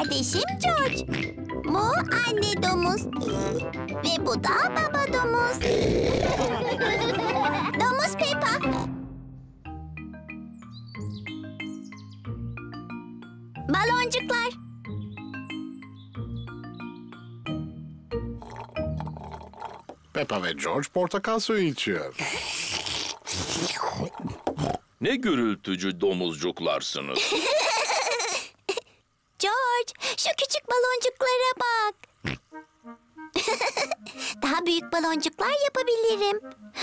kardeşim George. Bu anne domuz. Ve bu da baba domuz. Domuz Peppa. Baloncuklar. Peppa ve George portakal suyu içiyor. Ne gürültücü domuzcuklarsınız. George, şu küçük baloncuklara bak. Daha büyük baloncuklar yapabilirim.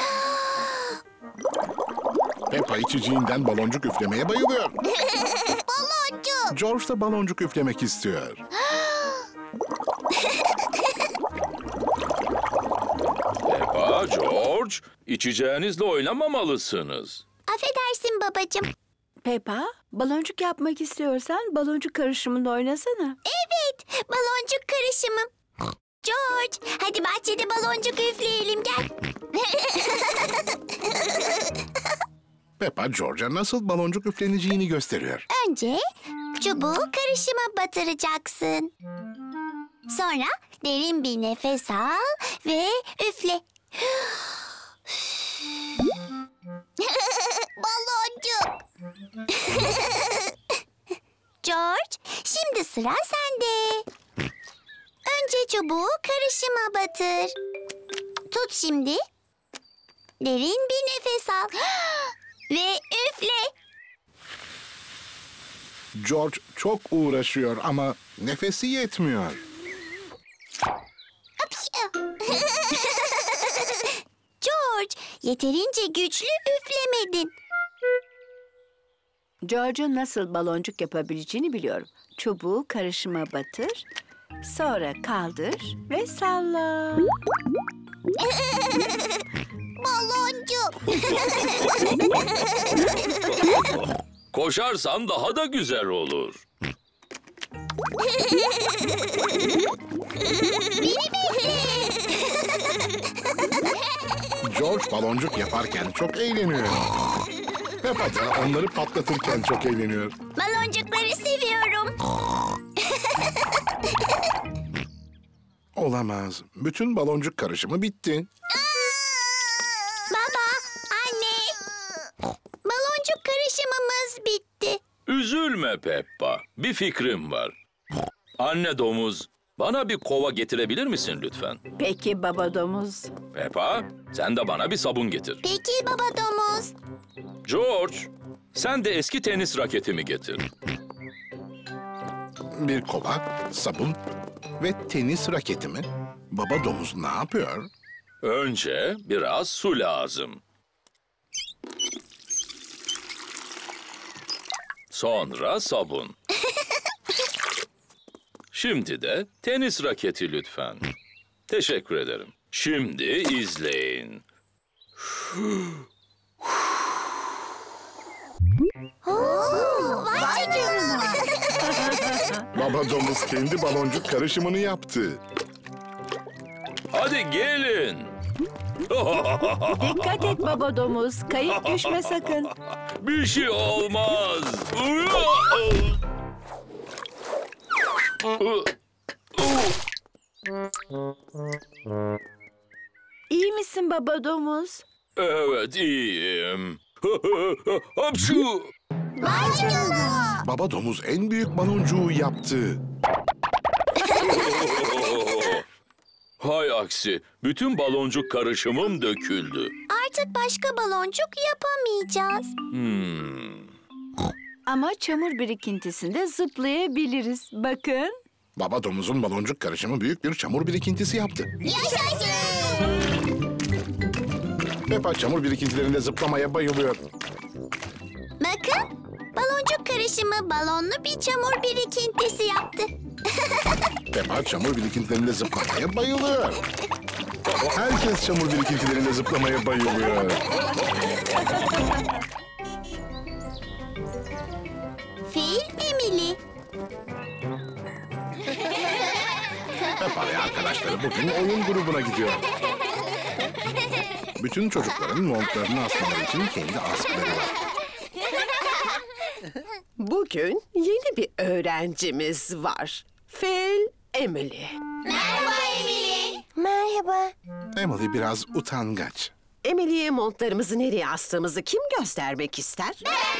Peppa içeceğinden baloncuk üflemeye bayılıyor. Baloncuk. George da baloncuk üflemek istiyor. Peppa, George, içeceğinizle oynamamalısınız. Affedersin babacığım. Peppa, baloncuk yapmak istiyorsan baloncuk karışımında oynasana. Evet, baloncuk karışımı. George, hadi bahçede baloncuk üfleyelim gel. Peppa, George'a nasıl baloncuk üfleneceğini gösteriyor. Önce çubuğu karışıma batıracaksın. Sonra derin bir nefes al ve üfle. Baloncuk. George, şimdi sıra sende. Önce çubuğu karışıma batır. Tut şimdi. Derin bir nefes al. Ve üfle. George çok uğraşıyor ama nefesi yetmiyor. George, yeterince güçlü üflemedin. George'un nasıl baloncuk yapabileceğini biliyorum. Çubuğu karışıma batır, sonra kaldır ve salla. Baloncuk. Koşarsan daha da güzel olur. Beni bekle. George baloncuk yaparken çok eğleniyor. Peppa da onları patlatırken çok eğleniyor. Baloncukları seviyorum. Olamaz. Bütün baloncuk karışımı bitti. Baba, anne. Baloncuk karışımımız bitti. Üzülme Peppa, bir fikrim var. Anne domuz, bana bir kova getirebilir misin lütfen? Peki baba domuz. Peppa, sen de bana bir sabun getir. Peki baba domuz. George, sen de eski tenis raketimi getir. Bir kova, sabun ve tenis raketi mi? Baba domuz ne yapıyor? Önce biraz su lazım. Sonra sabun. Şimdi de tenis raketi lütfen. Teşekkür ederim. Şimdi izleyin. Vay canına. Baba domuz kendi baloncuk karışımını yaptı. Hadi gelin. Dikkat et baba domuz, kayıp düşme sakın. Bir şey olmaz. İyi misin baba domuz? Evet, iyiyim. Hapşu! Vay canına. Baba domuz en büyük baloncuğu yaptı. Hay aksi, bütün baloncuk karışımım döküldü. Artık başka baloncuk yapamayacağız. Ama çamur birikintisinde zıplayabiliriz. Bakın. Baba domuzun baloncuk karışımı büyük bir çamur birikintisi yaptı. Yaşasın. Peppa çamur birikintilerinde zıplamaya bayılıyor. Bakın, baloncuk karışımı balonlu bir çamur birikintisi yaptı. Peppa çamur birikintilerinde zıplamaya bayılıyor. Herkes çamur birikintilerinde zıplamaya bayılıyor. Fil Emily. Peppa ve arkadaşları bugün oyun grubuna gidiyor. Bütün çocukların montlarını asmaları için kendi askıları var. Bugün yeni bir öğrencimiz var. Phil, Emily. Merhaba Emily. Merhaba. Emily biraz utangaç. Emily'ye montlarımızı nereye astığımızı kim göstermek ister?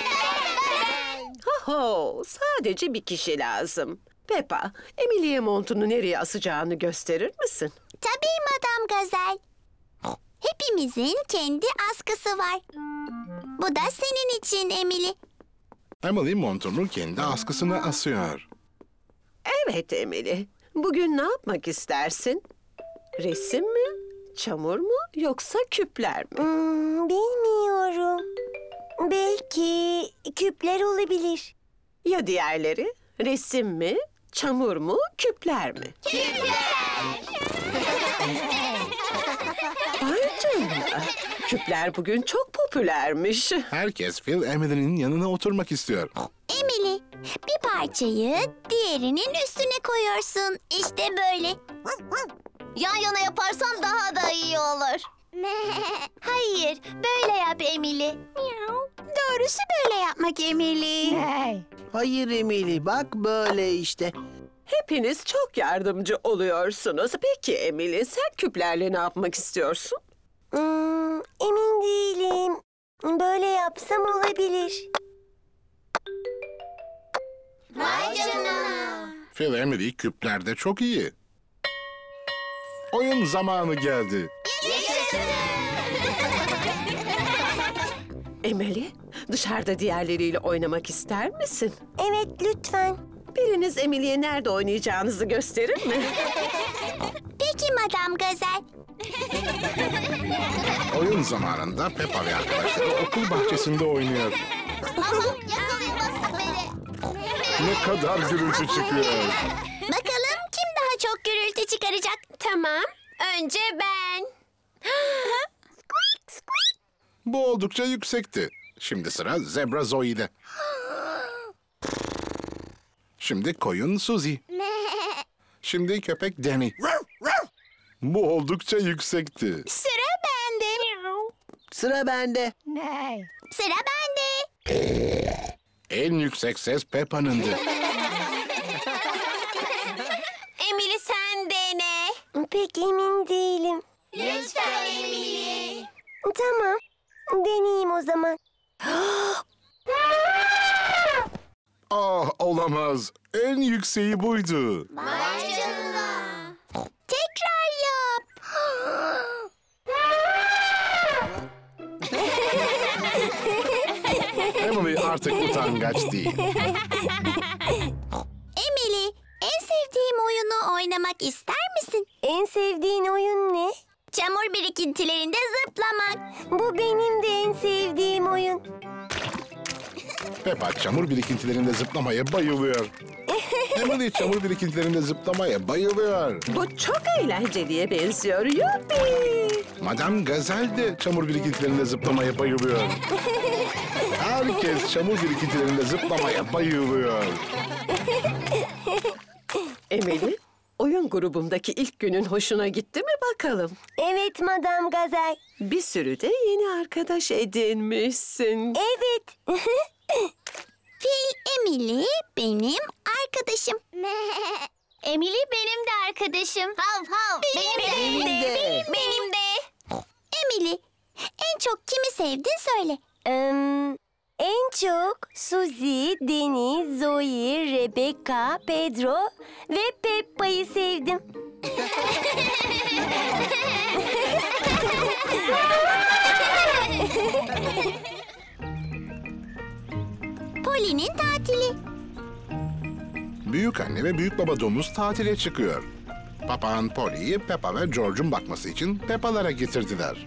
Ho, sadece bir kişi lazım. Peppa, Emily'ye montunu nereye asacağını gösterir misin? Tabii Madam Gazel. Hepimizin kendi askısı var. Bu da senin için Emily. Emily montunu kendi askısına asıyor. Evet Emily, bugün ne yapmak istersin? Resim mi, çamur mu yoksa küpler mi? Bilmiyorum. Belki küpler olabilir. Ya diğerleri? Resim mi, çamur mu, küpler mi? Vay canına, küpler bugün çok popülermiş. Herkes Phil Emily'nin yanına oturmak istiyor. Emily, bir parçayı diğerinin üstüne koyuyorsun. İşte böyle. Yan yana yaparsan daha da iyi olur. Hayır, böyle yap Emily. Doğrusu böyle yapmak Emily. Hayır Emily, bak böyle işte. Hepiniz çok yardımcı oluyorsunuz. Peki Emily, sen küplerle ne yapmak istiyorsun? Emin değilim. Böyle yapsam olabilir. Vay canına. Phil Emily küplerde çok iyi. Oyun zamanı geldi. Emily, dışarıda diğerleriyle oynamak ister misin? Evet, lütfen. Biriniz Emily'ye nerede oynayacağınızı gösterir mi? Peki Madam Gazel. Oyun zamanında Peppa ve arkadaşları okul bahçesinde oynuyor. Yakalayamazsın beni. Ne kadar gürültü çıkıyor. Bakalım kim daha çok gürültü çıkaracak? Tamam, önce ben. Bu oldukça yüksekti. Şimdi sıra Zebra Zoe'de. Şimdi koyun Suzy. Şimdi köpek Danny. Bu oldukça yüksekti. Sıra bende. Sıra bende. Sıra bende. En yüksek ses Peppa'nındı. Emily sen dene. Pek emin değilim. Lütfen Emily. Tamam. Deneyeyim o zaman. Ah, olamaz. En yükseği buydu. Vay canına. Tekrar yap. Emily artık utangaç değil. Emily, en sevdiğim oyunu oynamak ister misin? En sevdiğin oyun ne? Çamur birikintilerinde zıplamak. Bu benim de en sevdiğim oyun. Peppa çamur birikintilerinde zıplamaya bayılıyor. Emily çamur birikintilerinde zıplamaya bayılıyor. Bu çok eğlenceliye benziyor. Yuppi! Madame Gazel de çamur birikintilerinde zıplamaya bayılıyor. Herkes çamur birikintilerinde zıplamaya bayılıyor. Emily, oyun grubumdaki ilk günün hoşuna gitti mi bakalım? Evet Madame Gazel. Bir sürü de yeni arkadaş edinmişsin. Evet. Phil Emily benim arkadaşım. Emily benim de arkadaşım. Hav hav. Benim de. Benim de. Emily, en çok kimi sevdin söyle. En çok Suzy, Danny, Zoe, Rebecca, Pedro ve Peppa'yı sevdim. Polly'nin tatili. Büyük anne ve büyük baba domuz tatile çıkıyor. Papağan Polly'yi Peppa ve George'un bakması için Peppa'lara getirdiler.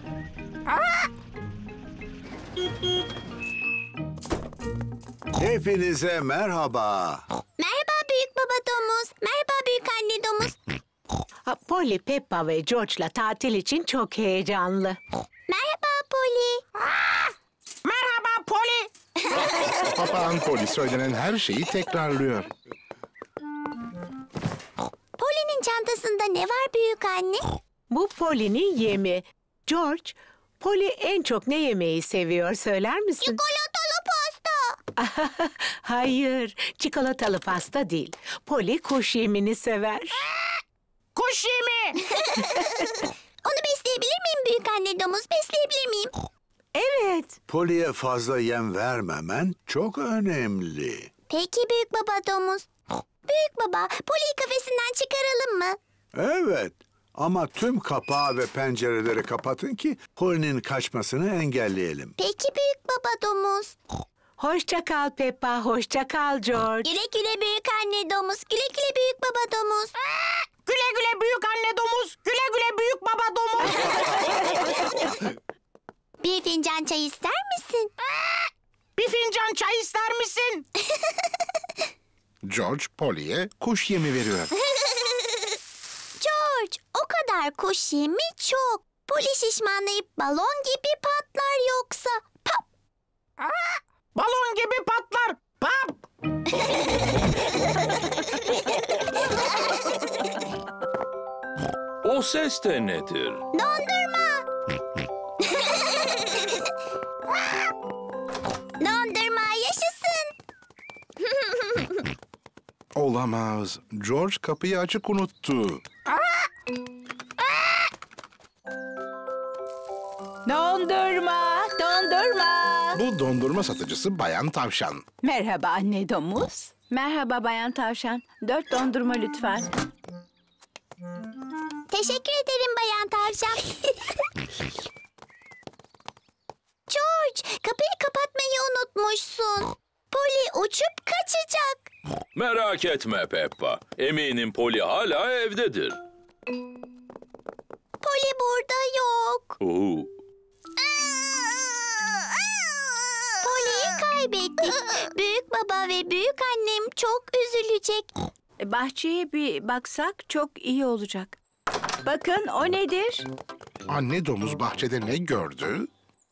Hepinize merhaba. Merhaba büyük baba domuz. Merhaba büyük anne domuz. Polly, Peppa ve George'la tatil için çok heyecanlı. Merhaba Polly. Merhaba Polly. Papağan Polly söylenen her şeyi tekrarlıyor. Polly'nin çantasında ne var büyük anne? Bu Polly'nin yemi. George, Polly en çok ne yemeği seviyor söyler misin? Çikolatalı pasta. Hayır, çikolatalı pasta değil. Poli kuş yemini sever. Kuş yemi. Onu besleyebilir miyim büyük anne domuz? Besleyebilir miyim? Evet. Poli'ye fazla yem vermemen çok önemli. Peki büyük baba domuz. Büyük baba, Poli'yi kafesinden çıkaralım mı? Evet, ama tüm kapağı ve pencereleri kapatın ki Poli'nin kaçmasını engelleyelim. Peki büyük baba domuz. Hoşça kal Peppa, hoşça kal George. Güle güle büyük anne domuz. Güle güle büyük baba domuz. Güle güle büyük anne domuz. Güle güle büyük baba domuz. Bir fincan çay ister misin? Bir fincan çay ister misin? George, Polly'ye kuş yemi veriyor. George, o kadar kuş yemi çok. Poli şişmanlayıp balon gibi patlar yoksa. Pop! Balon gibi patlar. Pap. O ses de nedir? Dondurma! Dondurma yaşasın. Olamaz. George kapıyı açık unuttu. Dondurma, dondurma. Bu dondurma satıcısı Bayan Tavşan. Merhaba anne domuz. Merhaba bayan tavşan. 4 dondurma lütfen. Teşekkür ederim Bayan Tavşan. George, kapıyı kapatmayı unutmuşsun. Poli uçup kaçacak. Merak etme Peppa. Eminim Poli hala evdedir. Poli burada yok. Oo. Poli'yi kaybettik. Büyük baba ve büyük annem çok üzülecek. Bahçeye bir baksak çok iyi olacak. Bakın o nedir? Anne domuz bahçede ne gördü?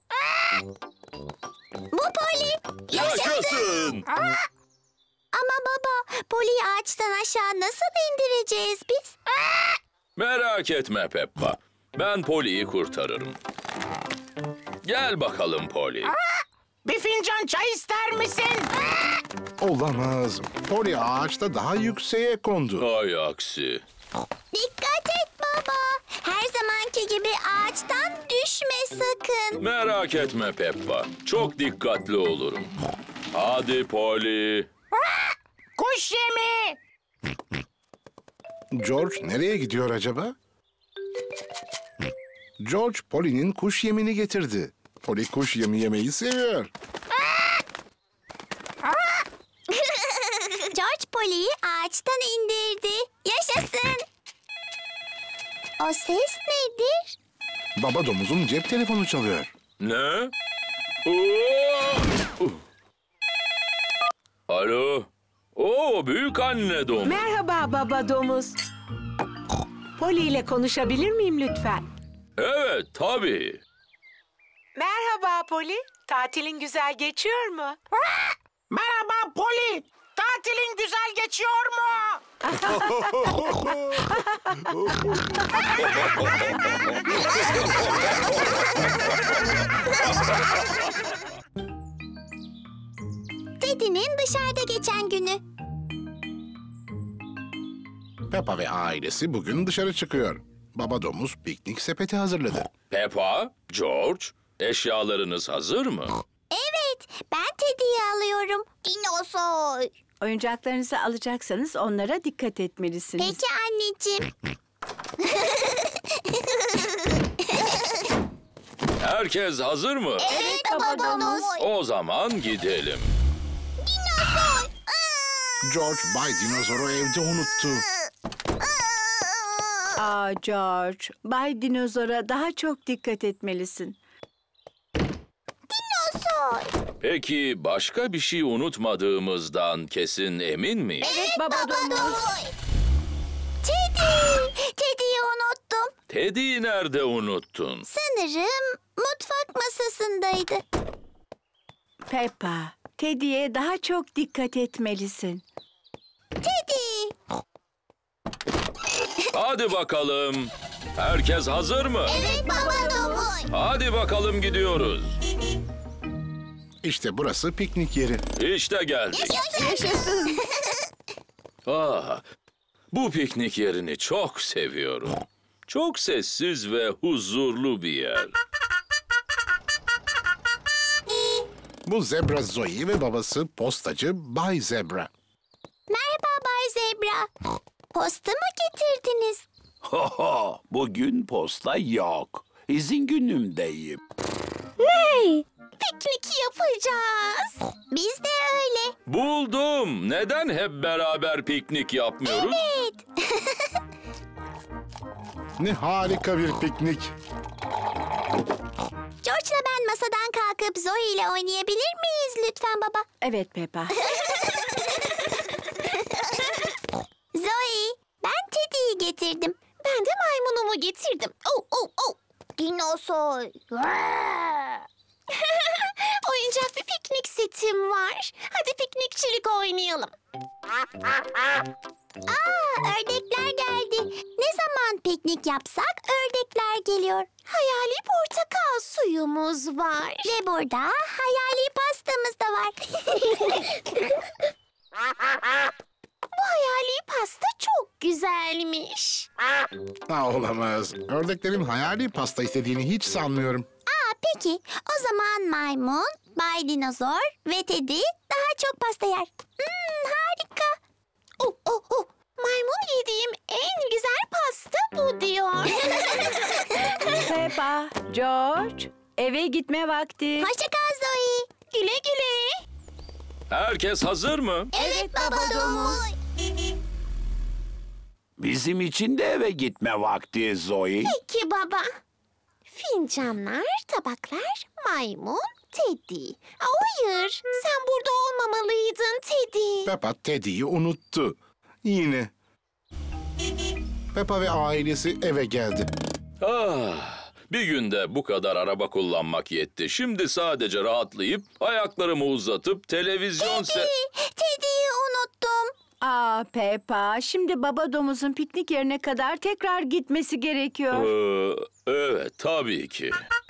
Bu Poli. Yaşasın! Ama baba, Poli'yi ağaçtan aşağı nasıl indireceğiz biz? Merak etme Peppa. Ben Poli'yi kurtarırım. Gel bakalım Poli. Bir fincan çay ister misin? Olamaz. Polly ağaçta daha yükseğe kondu. Ay aksi. Dikkat et baba. Her zamanki gibi ağaçtan düşme sakın. Merak etme Peppa. Çok dikkatli olurum. Hadi Poli. Kuş yemi. George nereye gidiyor acaba? George, Polly'nin kuş yemini getirdi. Polly kuş yemi yemeyi seviyor. George Poli'yi ağaçtan indirdi. Yaşasın. O ses nedir? Baba domuzun cep telefonu çalıyor. Ne? Oo! Alo. Oo, büyük anne domuz. Merhaba baba domuz. Poli ile konuşabilir miyim lütfen? Evet, tabii. Merhaba Poli. Tatilin güzel geçiyor mu? Merhaba Poli. Tatilin güzel geçiyor mu? Teddy'nin dışarıda geçen günü. Peppa ve ailesi bugün dışarı çıkıyor. Baba domuz piknik sepeti hazırladı. Peppa, George, eşyalarınız hazır mı? Evet, ben Teddy'yi alıyorum. Dinozor. Oyuncaklarınızı alacaksanız onlara dikkat etmelisiniz. Peki anneciğim. Herkes hazır mı? Evet baba domuz. O zaman gidelim. Dinozor. George, Bay Dinozor'u evde unuttu. Aa George, Bay Dinozor'a daha çok dikkat etmelisin. Dinozor. Peki başka bir şey unutmadığımızdan kesin emin miyiz? Evet baba domuz. Teddy. Teddy'yi unuttum. Teddy'yi nerede unuttun? Sanırım mutfak masasındaydı. Peppa, Teddy'ye daha çok dikkat etmelisin. Teddy. Hadi bakalım. Herkes hazır mı? Evet baba domuz. Hadi bakalım gidiyoruz. İşte burası piknik yeri. İşte geldik. Yaşasın. Bu piknik yerini çok seviyorum. Çok sessiz ve huzurlu bir yer. Bu Zebra Zoe ve babası postacı Bay Zebra. Merhaba Bay Zebra. Posta mı getirdiniz? Bugün posta yok. İzin günümdeyim. Piknik yapacağız. Biz de öyle. Buldum. Neden hep beraber piknik yapmıyoruz? Evet. Ne harika bir piknik. George'la ben masadan kalkıp Zoe ile oynayabilir miyiz lütfen baba? Evet Peppa. Zoe, ben Teddy'yi getirdim. Ben de maymunumu getirdim. Oh, oh, oh. Dinozor. Oyuncak bir piknik setim var. Hadi piknikçilik oynayalım. Ördekler geldi. Ne zaman piknik yapsak ördekler geliyor. Hayali portakal suyumuz var. Ve burada hayali pastamız da var. Bu hayali pasta çok güzelmiş. Olamaz. Ördeklerin hayali pasta istediğini hiç sanmıyorum. Peki, o zaman maymun, Bay Dinozor ve Teddy daha çok pasta yer. Harika. Maymun yediğim en güzel pasta bu diyor. Peppa, George, eve gitme vakti. Hoşça kal Zoe. Güle güle. Herkes hazır mı? Evet baba domuz. Bizim için de eve gitme vakti Zoe. Peki baba. Fincanlar, tabaklar, maymun, Teddy. Hayır, sen burada olmamalıydın Teddy. Peppa Teddy'yi unuttu. Yine. Peppa ve ailesi eve geldi. Bir günde bu kadar araba kullanmak yetti. Şimdi sadece rahatlayıp ayaklarımı uzatıp televizyon Teddy'yi unuttum. Peppa, şimdi baba domuzun piknik yerine kadar tekrar gitmesi gerekiyor. Evet, tabii ki.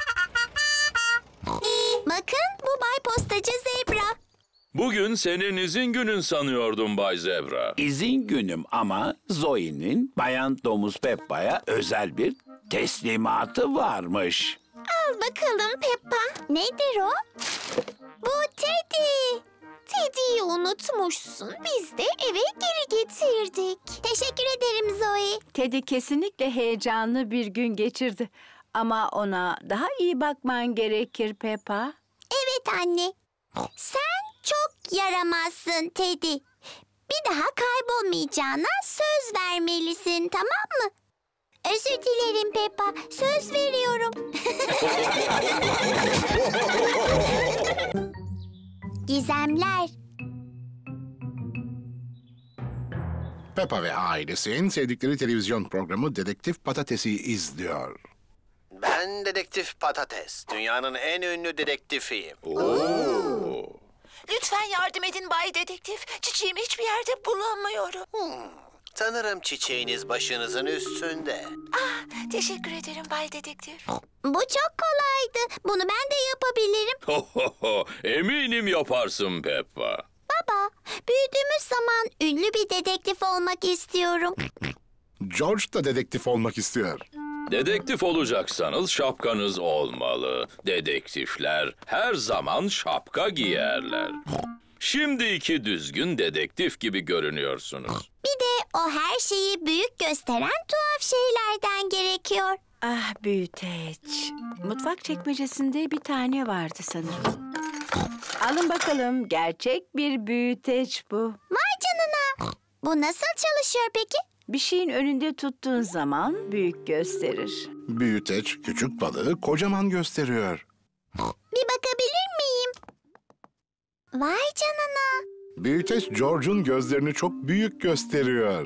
Bakın bu Bay Postacı Zebra. Bugün senin izin günün sanıyordum Bay Zebra. İzin günüm ama Zoe'nin Bayan Domuz Peppa'ya özel bir teslimatı varmış. Al bakalım Peppa. Nedir o? Bu Teddy. Teddy'yi unutmuşsun. Biz de eve geri getirdik. Teşekkür ederim Zoe. Teddy kesinlikle heyecanlı bir gün geçirdi. Ama ona daha iyi bakman gerekir Peppa. Evet anne. Sen çok yaramazsın Teddy. Bir daha kaybolmayacağına söz vermelisin, tamam mı? Özür dilerim Peppa. Söz veriyorum. Gizemler. Peppa ve ailesi en sevdikleri televizyon programı Dedektif Patates'i izliyor. Ben Dedektif Patates. Dünyanın en ünlü dedektifiyim. Lütfen yardım edin Bay Dedektif. Çiçeğimi hiçbir yerde bulamıyorum. Sanırım çiçeğiniz başınızın üstünde. Teşekkür ederim Bay Dedektif. Bu çok kolaydı. Bunu ben de yapabilirim. Eminim yaparsın Peppa. Baba, büyüdüğümüz zaman ünlü bir dedektif olmak istiyorum. George da dedektif olmak istiyor. Dedektif olacaksanız şapkanız olmalı. Dedektifler her zaman şapka giyerler. Şimdi iki düzgün dedektif gibi görünüyorsunuz. Bir de o her şeyi büyük gösteren tuhaf şeylerden gerekiyor. Büyüteç. Mutfak çekmecesinde bir tane vardı sanırım. Alın bakalım, gerçek bir büyüteç bu. Vay canına. Bu nasıl çalışıyor peki? Bir şeyin önünde tuttuğun zaman büyük gösterir. Büyüteç küçük balığı kocaman gösteriyor. Bir bakabilir miyim? Vay canına. Büyüteç George'un gözlerini çok büyük gösteriyor.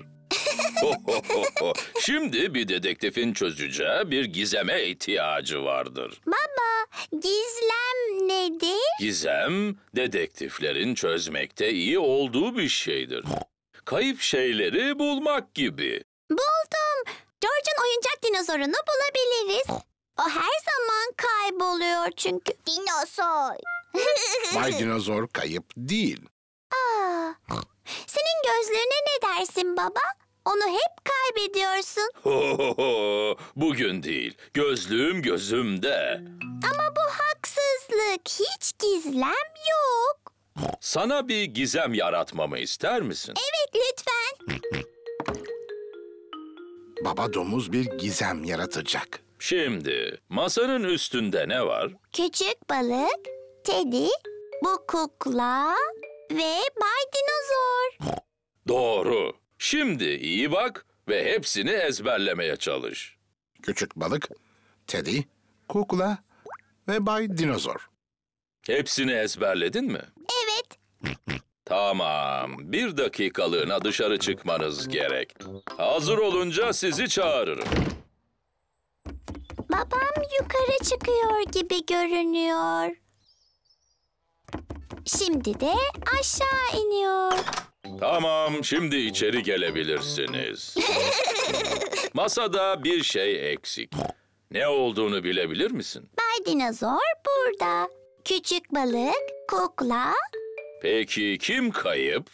Şimdi bir dedektifin çözeceği bir gizeme ihtiyacı vardır. Baba, gizlem nedir? Gizem, dedektiflerin çözmekte iyi olduğu bir şeydir. Kayıp şeyleri bulmak gibi. Buldum. George'un oyuncak dinozorunu bulabiliriz. O her zaman kayboluyor çünkü. Dinozor. Bay Dinozor kayıp değil. Aa, senin gözlüğüne ne dersin baba? Onu hep kaybediyorsun. Bugün değil. Gözlüğüm gözümde. Ama bu haksızlık. Hiç gizlem yok. Sana bir gizem yaratmamı ister misin? Evet, lütfen. Baba domuz bir gizem yaratacak. Şimdi masanın üstünde ne var? Küçük balık, Teddy, bu kukla ve Bay Dinozor. Doğru. Şimdi iyi bak ve hepsini ezberlemeye çalış. Küçük balık, Teddy, kukla ve Bay Dinozor. Hepsini ezberledin mi? Evet. Tamam. 1 dakikalığına dışarı çıkmanız gerek. Hazır olunca sizi çağırırım. Babam yukarı çıkıyor gibi görünüyor. Şimdi de aşağı iniyor. Tamam, şimdi içeri gelebilirsiniz. Masada bir şey eksik. Ne olduğunu bilebilir misin? Bay Dinozor burada. Küçük balık, kukla, Peki kim kayıp?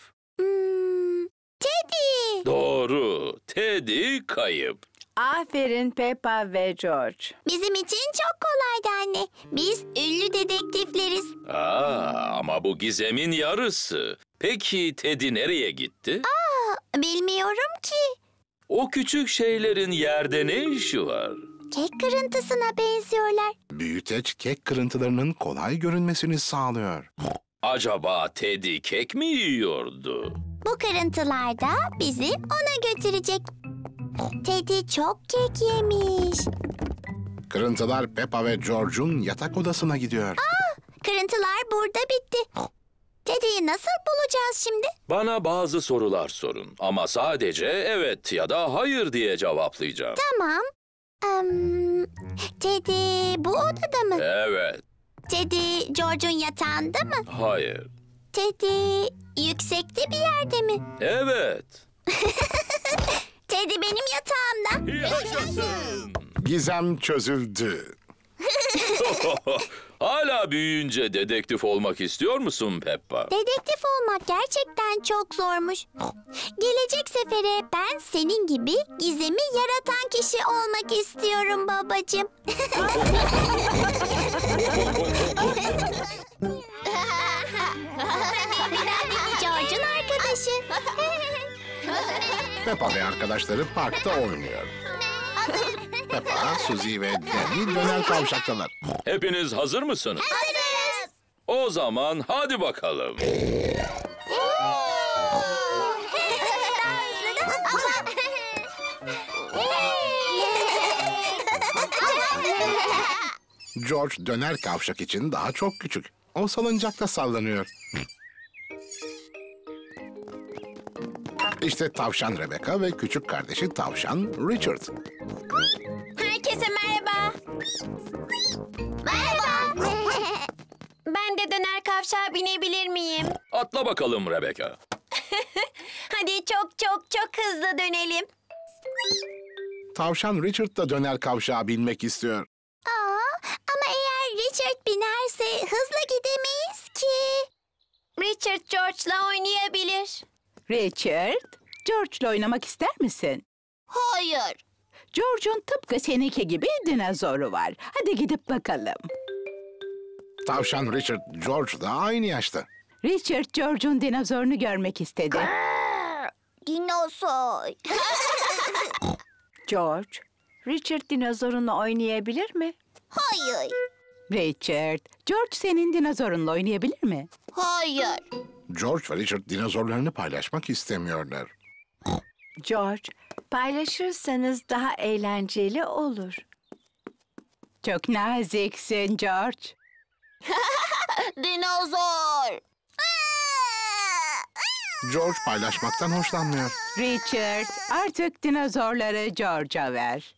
Teddy. Doğru, Teddy kayıp. Aferin Peppa ve George. Bizim için çok kolaydı anne. Biz ünlü dedektifleriz. Ama bu gizemin yarısı. Peki Teddy nereye gitti? Bilmiyorum ki. O küçük şeylerin yerde ne işi var? Kek kırıntısına benziyorlar. Büyüteç kek kırıntılarının kolay görünmesini sağlıyor. Acaba Teddy kek mi yiyordu? Bu kırıntılar da bizi ona götürecek. Teddy çok kek yemiş. Kırıntılar Peppa ve George'un yatak odasına gidiyor. Kırıntılar burada bitti. Teddy'yi nasıl bulacağız şimdi? Bana bazı sorular sorun ama sadece evet ya da hayır diye cevaplayacağım. Tamam. Teddy bu odada mı? Evet, Teddy George'un yatağında mı? hayır, Teddy yüksekte bir yerde mi? evet. Teddy benim yatağımda. Yaşasın! Gizem çözüldü. Hala büyüyünce dedektif olmak istiyor musun Peppa? Dedektif olmak gerçekten çok zormuş. Gelecek sefere ben senin gibi gizemi yaratan kişi olmak istiyorum babacığım. George'un arkadaşı. Peppa ve arkadaşları parkta oynuyor. Peppa, Suzy ve Danny döner kavşaktalar. Hepiniz hazır mısınız? Hazırız. O zaman hadi bakalım. George döner kavşak için daha çok küçük. O salıncakta sallanıyor. İşte tavşan Rebecca ve küçük kardeşi tavşan Richard. Herkese merhaba. Merhaba. Ben de döner kavşağa binebilir miyim? Atla bakalım Rebecca. Hadi çok hızlı dönelim. Tavşan Richard da döner kavşağa binmek istiyor. Ama eğer Richard binerse hızlı gidemeyiz ki. Richard George'la oynayabilir. Richard, George'la oynamak ister misin? Hayır. George'un tıpkı seninki gibi dinozoru var. Hadi gidip bakalım. Tavşan Richard, George da aynı yaşta. Richard, George'un dinozorunu görmek istedi. Dinozor. George, Richard dinozorunla oynayabilir mi? Hayır. Richard, George senin dinozorunla oynayabilir mi? Hayır. George ve Richard dinozorlarını paylaşmak istemiyorlar. George, paylaşırsanız daha eğlenceli olur. Çok naziksin George. Dinozor. George paylaşmaktan hoşlanmıyor. Richard, artık dinozorları George'a ver.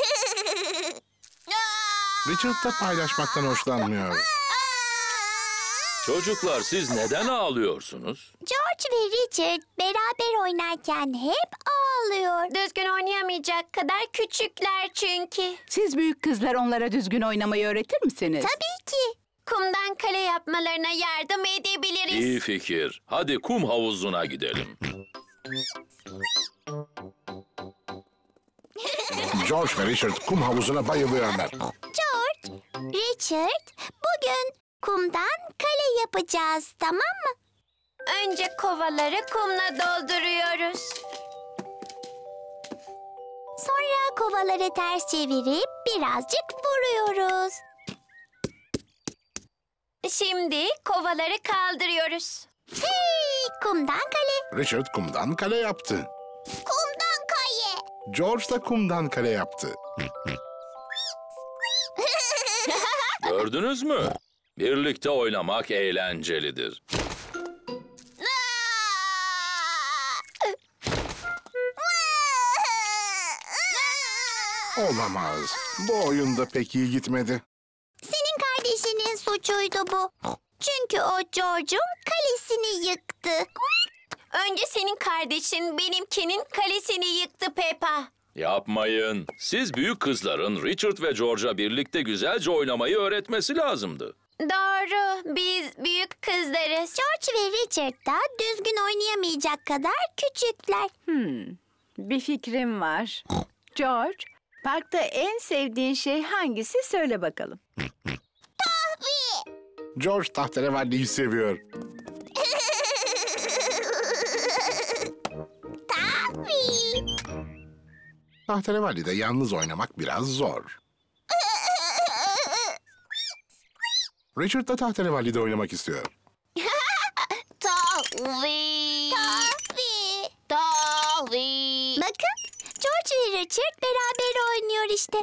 Richard da paylaşmaktan hoşlanmıyor. Çocuklar siz neden ağlıyorsunuz? George ve Richard beraber oynarken hep ağlıyor. Düzgün oynayamayacak kadar küçükler çünkü. Siz büyük kızlar onlara düzgün oynamayı öğretir misiniz? Tabii ki. kumdan kale yapmalarına yardım edebiliriz. İyi fikir. Hadi kum havuzuna gidelim. George ve Richard kum havuzuna bayılıyorlar. George, Richard, bugün kumdan kale yapacağız, tamam mı? Önce kovaları kumla dolduruyoruz. Sonra kovaları ters çevirip birazcık vuruyoruz. Şimdi kovaları kaldırıyoruz. Hey, kumdan kale. Richard kumdan kale yaptı. Kumdan kale. George da kumdan kale yaptı. Gördünüz mü? Birlikte oynamak eğlencelidir. Olamaz. Bu oyunda pek iyi gitmedi. Senin kardeşinin suçuydu bu. Çünkü o George'un kalesini yıktı. Önce senin kardeşin benimkinin kalesini yıktı Peppa. Yapmayın. Siz büyük kızların Richard ve George'a birlikte güzelce oynamayı öğretmesi lazımdı. Doğru, biz büyük kızlarız. George ve Richard da düzgün oynayamayacak kadar küçükler. Bir fikrim var. George, parkta en sevdiğin şey hangisi söyle bakalım. George tahterevalliyi seviyor. Tahterevallide yalnız oynamak biraz zor. Richard da tahterevallide oynamak istiyor. Bakın, George ve Richard beraber oynuyor işte.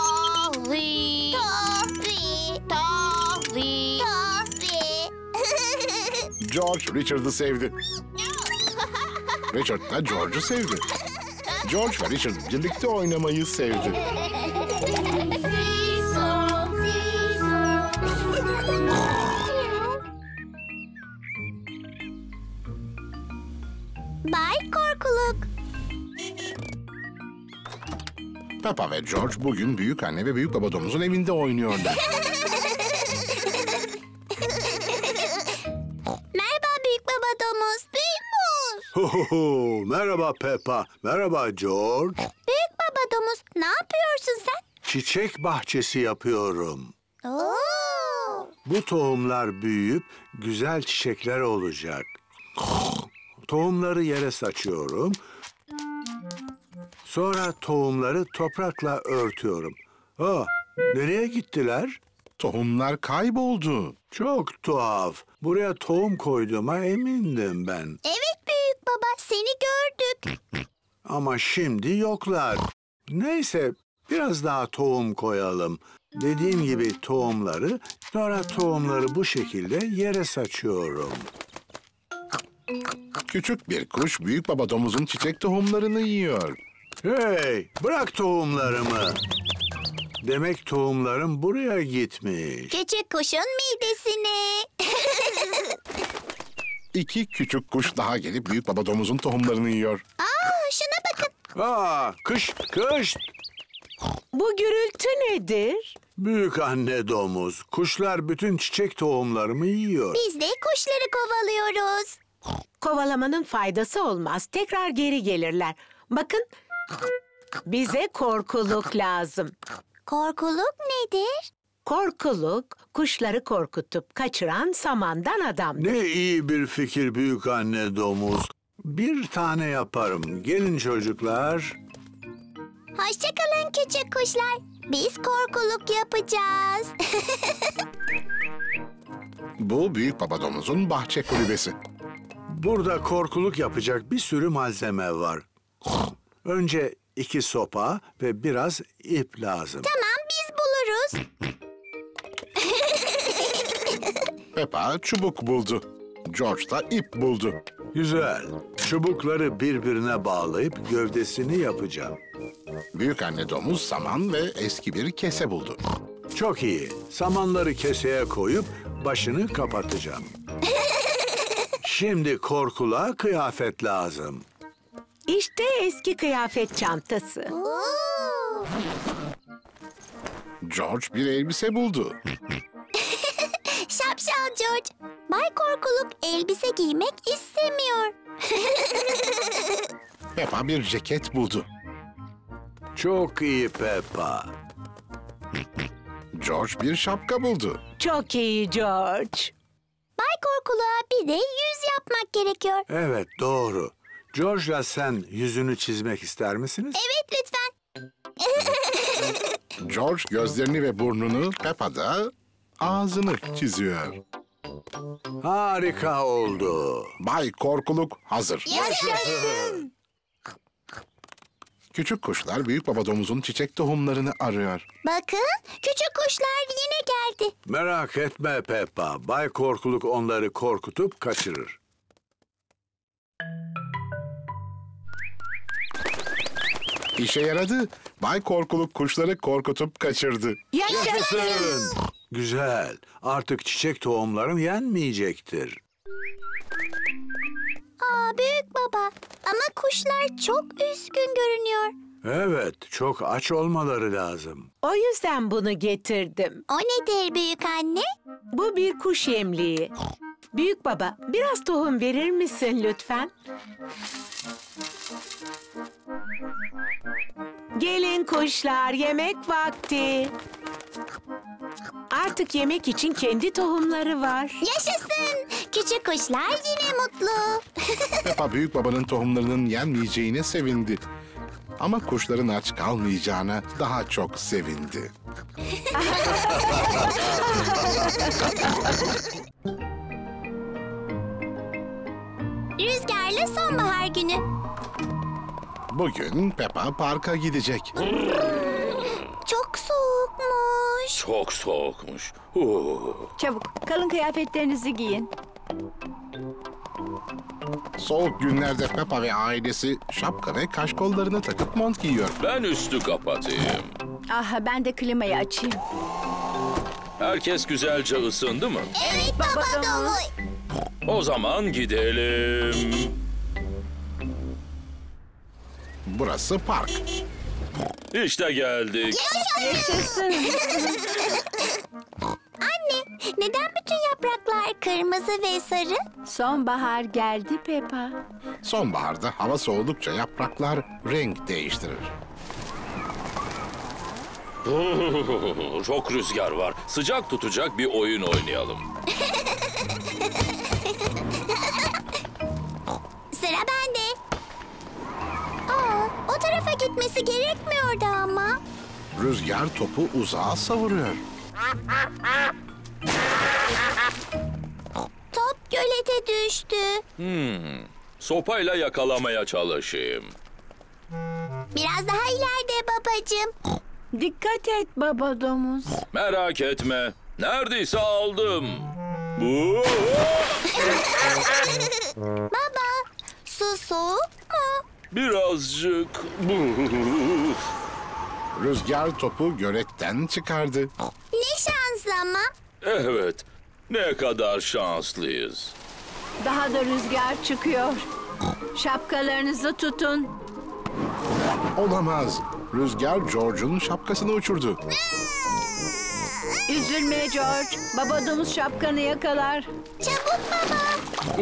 George Richard'ı sevdi. Richard da George'u sevdi. George ve Richard birlikte oynamayı sevdi. Bay Korkuluk. Peppa ve George bugün büyükanne ve büyükbaba domuzun evinde oynuyorlar. Merhaba büyük baba domuz. Büyük muz. Merhaba Peppa, merhaba George. Büyük baba domuz, ne yapıyorsun sen? Çiçek bahçesi yapıyorum. Oo. Bu tohumlar büyüyüp güzel çiçekler olacak. Tohumları yere saçıyorum. Sonra tohumları toprakla örtüyorum. Nereye gittiler? Tohumlar kayboldu. Çok tuhaf. Buraya tohum koyduğuma emindim ben. Evet büyük baba, seni gördük. Ama şimdi yoklar. Neyse, biraz daha tohum koyalım. Dediğim gibi sonra tohumları bu şekilde yere saçıyorum. Küçük bir kuş büyükbaba domuzun çiçek tohumlarını yiyor. Hey, bırak tohumlarımı. Demek tohumlarım buraya gitmiş. Küçük kuşun midesine. İki küçük kuş daha gelip büyükbaba domuzun tohumlarını yiyor. Şuna bakın. Kış. Bu gürültü nedir? Büyük anne domuz, kuşlar bütün çiçek tohumlarımı yiyor. Biz de kuşları kovalıyoruz. Kovalamanın faydası olmaz. Tekrar geri gelirler. Bakın, bize korkuluk lazım. Korkuluk nedir? Korkuluk, kuşları korkutup kaçıran samandan adamdır. Ne iyi bir fikir büyük anne domuz. Bir tane yaparım. Gelin çocuklar. Hoşçakalın küçük kuşlar. Biz korkuluk yapacağız. Bu büyükbaba domuzun bahçe kulübesi. Burada korkuluk yapacak bir sürü malzeme var. Önce 2 sopa ve biraz ip lazım. Tamam, biz buluruz. Peppa çubuk buldu. George da ip buldu. Güzel. Çubukları birbirine bağlayıp gövdesini yapacağım. Büyükanne domuz saman ve eski bir kese buldu. Çok iyi. Samanları keseye koyup başını kapatacağım. Şimdi korkuluğa kıyafet lazım. İşte eski kıyafet çantası. George bir elbise buldu. George. Bay Korkuluk elbise giymek istemiyor. Peppa bir ceket buldu. Çok iyi Peppa. George bir şapka buldu. Çok iyi George. Bay Korkuluk'a bir de yüz yapmak gerekiyor. Evet, doğru. George'la sen yüzünü çizmek ister misiniz? Evet lütfen. George gözlerini ve burnunu, Peppa da ağzını çiziyor. Harika oldu. Bay Korkuluk hazır. Yaşasın. Küçük kuşlar büyük baba domuzun çiçek tohumlarını arıyor. Bakın küçük kuşlar yine geldi. Merak etme Peppa. Bay Korkuluk onları korkutup kaçırır. İşe yaradı. Bay Korkuluk kuşları korkutup kaçırdı. Yaşasın! Güzel. Artık çiçek tohumların yenmeyecektir. Aa büyük baba. Ama kuşlar çok üzgün görünüyor. Evet, çok aç olmaları lazım. O yüzden bunu getirdim. O nedir büyük anne? Bu bir kuş yemliği. Büyük baba, biraz tohum verir misin lütfen? Gelin kuşlar, yemek vakti. Artık yemek için kendi tohumları var. Yaşasın. Küçük kuşlar yine mutlu. Peppa büyük babanın tohumlarının yenmeyeceğine sevindi. Ama kuşların aç kalmayacağına daha çok sevindi. Rüzgarlı sonbahar günü. Bugün Peppa parka gidecek. Çok soğukmuş. Çok soğukmuş. Çabuk kalın kıyafetlerinizi giyin. Soğuk günlerde Peppa ve ailesi şapka ve kaşkollarını takıp mont giyiyor. Ben üstü kapatayım. Ah, ben de klimayı açayım. Herkes güzelce ısındı mı? Evet baba domuz. O zaman gidelim. Burası park. İşte geldik. Yaşasın. Anne, neden bütün yapraklar kırmızı ve sarı? Sonbahar geldi Peppa. Sonbaharda hava soğudukça yapraklar renk değiştirir. Çok rüzgar var. Sıcak tutacak bir oyun oynayalım. Sıra bende. Aa, o tarafa gitmesi gerekmiyordu ama. Rüzgar topu uzağa savuruyor. Top gölete düştü. Sopayla yakalamaya çalışayım. Biraz daha ileride babacığım. Dikkat et baba domuz. Merak etme. Neredeyse aldım. Baba, su soğuk mu? Birazcık. Rüzgar topu göletten çıkardı. Ne şans ama. Evet. Ne kadar şanslıyız. Daha da rüzgar çıkıyor. Şapkalarınızı tutun. Olamaz. Rüzgar George'un şapkasını uçurdu. Üzülme George. Baba domuz şapkanı yakalar. Çabuk baba.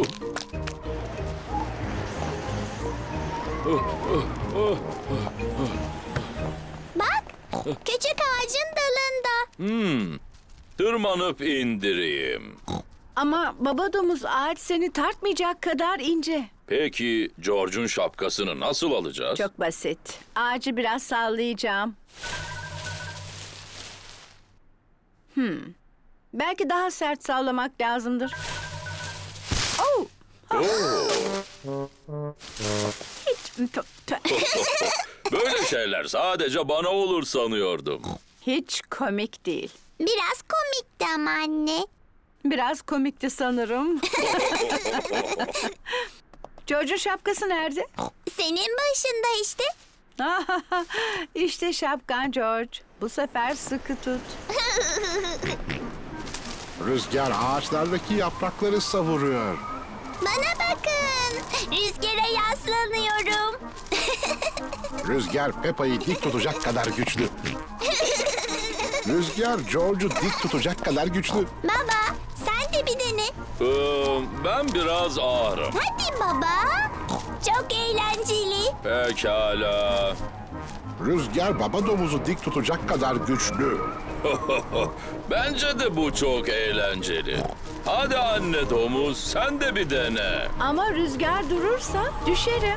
Bak, küçük ağacın dalında. Tırmanıp indireyim. Ama baba domuz ağaç seni tartmayacak kadar ince. Peki George'un şapkasını nasıl alacağız? Çok basit. Ağacı biraz sallayacağım. Belki daha sert sallamak lazımdır. Oh! Böyle şeyler sadece bana olur sanıyordum. Hiç komik değil. Biraz komikti ama anne. Biraz komikti sanırım. George'un şapkası nerede? Senin başında işte. İşte şapkan George. Bu sefer sıkı tut. Rüzgar ağaçlardaki yaprakları savuruyor. Bana bakın. Rüzgara yaslanıyorum. Rüzgar Peppa'yı dik tutacak kadar güçlü. Rüzgar George'u dik tutacak kadar güçlü. Baba, sen de bir dene. Ben biraz ağırım. Hadi baba. Çok eğlenceli. Pekala. Rüzgar baba domuzu dik tutacak kadar güçlü. Bence de bu çok eğlenceli. Hadi anne domuz, sen de bir dene. Ama rüzgar durursa düşerim.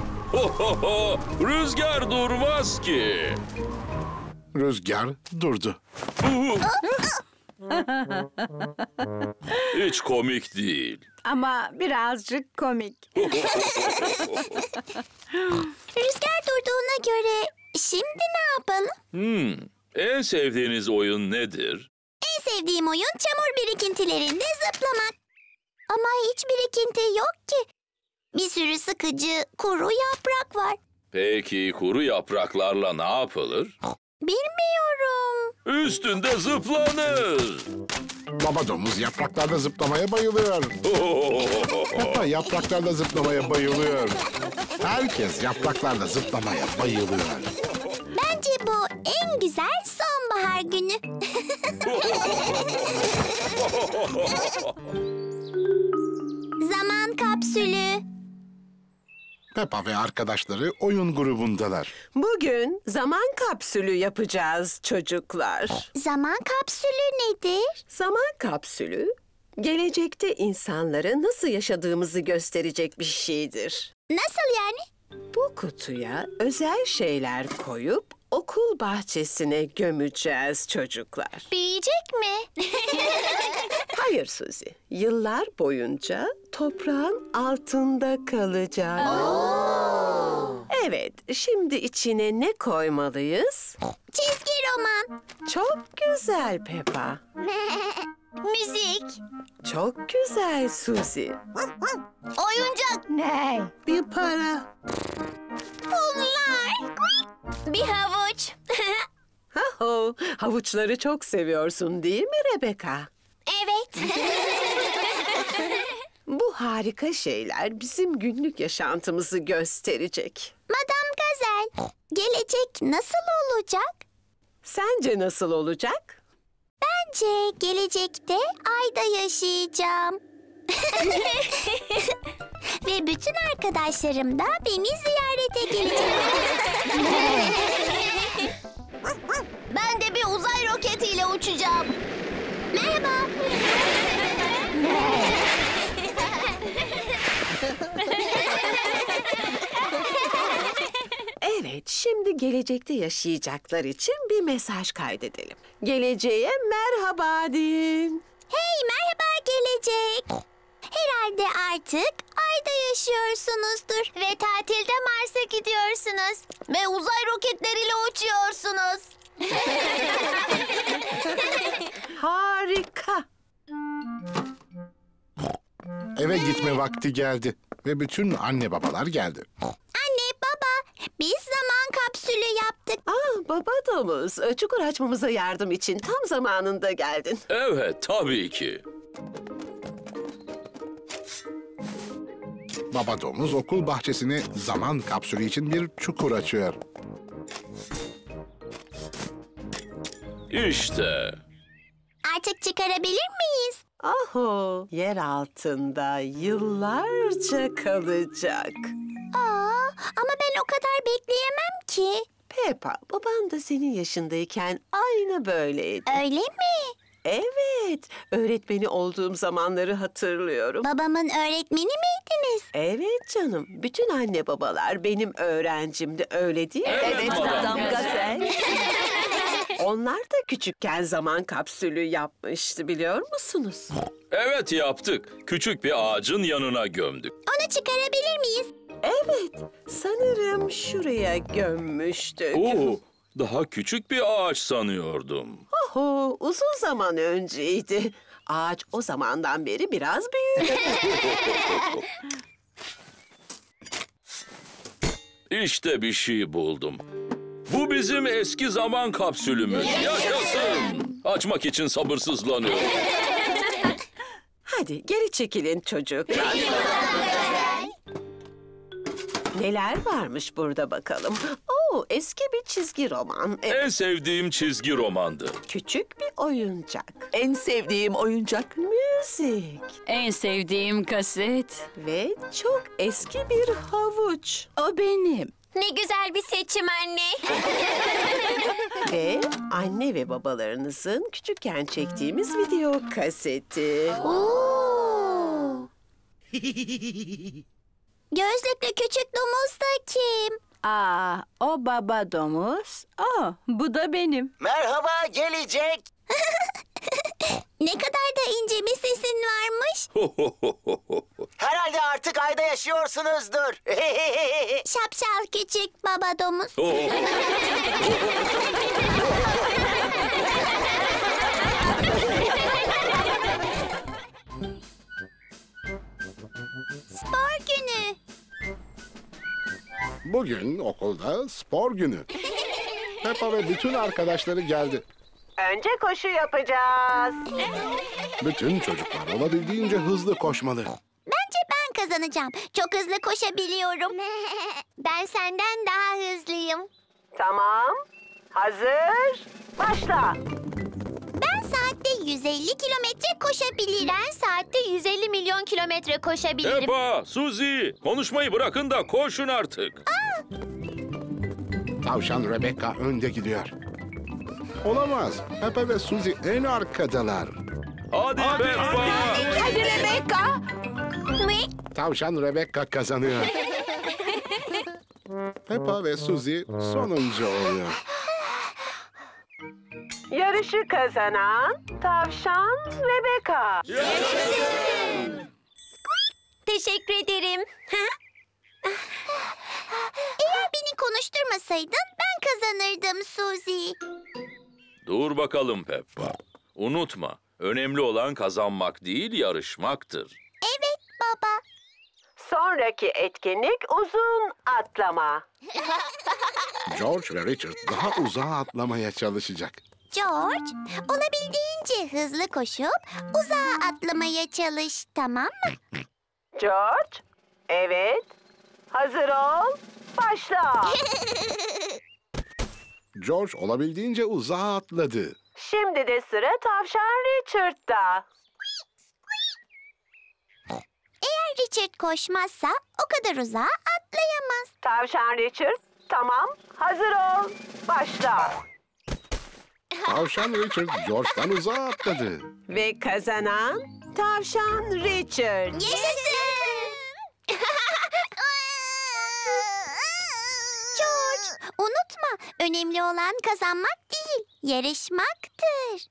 Rüzgar durmaz ki. Rüzgar durdu. Hiç komik değil. Ama birazcık komik. Rüzgar durduğuna göre şimdi ne yapalım? En sevdiğiniz oyun nedir? En sevdiğim oyun çamur birikintilerinde zıplamak. Ama hiç birikinti yok ki. Bir sürü sıkıcı kuru yaprak var. Peki kuru yapraklarla ne yapılır? Bilmiyorum. Üstünde zıplanır. Baba domuz yapraklarda zıplamaya bayılıyor. Peppa yapraklarda zıplamaya bayılıyor. Herkes yapraklarda zıplamaya bayılıyor. Bence bu en güzel sonbahar günü. Zaman kapsülü. Peppa ve arkadaşları oyun grubundalar. Bugün zaman kapsülü yapacağız çocuklar. Zaman kapsülü nedir? Zaman kapsülü, gelecekte insanları nasıl yaşadığımızı gösterecek bir şeydir. Nasıl yani? Bu kutuya özel şeyler koyup okul bahçesine gömeceğiz çocuklar. Büyüyecek mi? Hayır Suzi, yıllar boyunca toprağın altında kalacak. Evet, şimdi içine ne koymalıyız? Çizgi roman. Çok güzel Peppa. Müzik. Çok güzel Suzi. Oyuncak. Ne? Bir para. Pullar. Bir havuç. Haho, havuçları çok seviyorsun değil mi Rebecca? Evet. Bu harika şeyler bizim günlük yaşantımızı gösterecek. Madame Gazel, gelecek nasıl olacak? Sence nasıl olacak? Bence gelecekte ayda yaşayacağım. Ve bütün arkadaşlarım da beni ziyarete gelecek. Ben de bir uzay roketiyle uçacağım. Merhaba. Evet, şimdi gelecekte yaşayacaklar için bir mesaj kaydedelim. Geleceğe merhaba deyin. Hey merhaba gelecek. Herhalde artık ayda yaşıyorsunuzdur. Ve tatilde Mars'a gidiyorsunuz. Ve uzay roketleriyle uçuyorsunuz. Harika. Eve gitme vakti geldi ve bütün anne babalar geldi. Anne baba biz zaman kapsülü yaptık. Baba domuz, çukur açmamıza yardım için tam zamanında geldin. Evet, tabii ki. Baba domuz okul bahçesine zaman kapsülü için bir çukur açıyor. İşte. Artık çıkarabilir miyiz? Aho, yer altında yıllarca kalacak. Ama ben o kadar bekleyemem ki. Peppa, baban da senin yaşındayken aynı böyleydi. Öyle mi? Evet, öğretmeni olduğum zamanları hatırlıyorum. Babamın öğretmeni miydiniz? Evet canım, bütün anne babalar benim öğrencimdi, öyle değil mi? Evet, Madame Gazel. Onlar da küçükken zaman kapsülü yapmıştı, biliyor musunuz? Evet yaptık. Küçük bir ağacın yanına gömdük. Onu çıkarabilir miyiz? Evet, sanırım şuraya gömmüştük. Daha küçük bir ağaç sanıyordum. Oho, uzun zaman önceydi. Ağaç o zamandan beri biraz büyüdü. İşte bir şey buldum. Bu bizim eski zaman kapsülümüz. Yaşasın! Açmak için sabırsızlanıyorum. Hadi geri çekilin çocuklar. Neler varmış burada bakalım. Eski bir çizgi roman. En sevdiğim çizgi romandı. Küçük bir oyuncak. en sevdiğim oyuncak. Müzik En sevdiğim kaset. ve çok eski bir havuç. O benim. Ne güzel bir seçim anne. Ve anne ve babalarınızın küçükken çektiğimiz video kaseti. Oo. Gözlüklü küçük domuz da kim? Aa, o baba domuz. Bu da benim. Merhaba gelecek. Ne kadar da ince bir sesin varmış. Herhalde artık ayda yaşıyorsunuzdur. Şapşal küçük baba domuz. Spor günü. Bugün okulda spor günü. Peppa ve bütün arkadaşları geldi. Önce koşu yapacağız. Bütün çocuklar olabildiğince hızlı koşmalı. Bence ben kazanacağım. Çok hızlı koşabiliyorum. Ben senden daha hızlıyım. Tamam. Hazır. Başla. Ben saatte 150 kilometre koşabilirim. Ben saatte 150 milyon kilometre koşabilirim. Peppa, Suzy, konuşmayı bırakın da koşun artık. Tavşan Rebecca önde gidiyor. Olamaz. Peppa ve Suzy en arkadalar. Hadi Peppa. Hadi Rebecca. Tavşan Rebecca kazanıyor. Peppa ve Suzy sonuncu oluyor. Yarışı kazanan tavşan Rebecca. Teşekkür ederim. Eğer beni konuşturmasaydın ben kazanırdım Suzy. Dur bakalım Peppa. Unutma, önemli olan kazanmak değil, yarışmaktır. Evet baba. Sonraki etkinlik uzun atlama. George ve Richard daha uzağa atlamaya çalışacak. George, olabildiğince hızlı koşup uzağa atlamaya çalış, tamam mı? George, evet. Hazır ol. Başla. George olabildiğince uzağa atladı. Şimdi de sıra tavşan Richard'da. Eğer Richard koşmazsa o kadar uzağa atlayamaz. Tavşan Richard, tamam. Hazır ol. Başla. Tavşan Richard George'dan uzağa atladı. Ve kazanan tavşan Richard. Yaşasın! George, unutma, önemli olan kazanmak değil, yarışmaktır.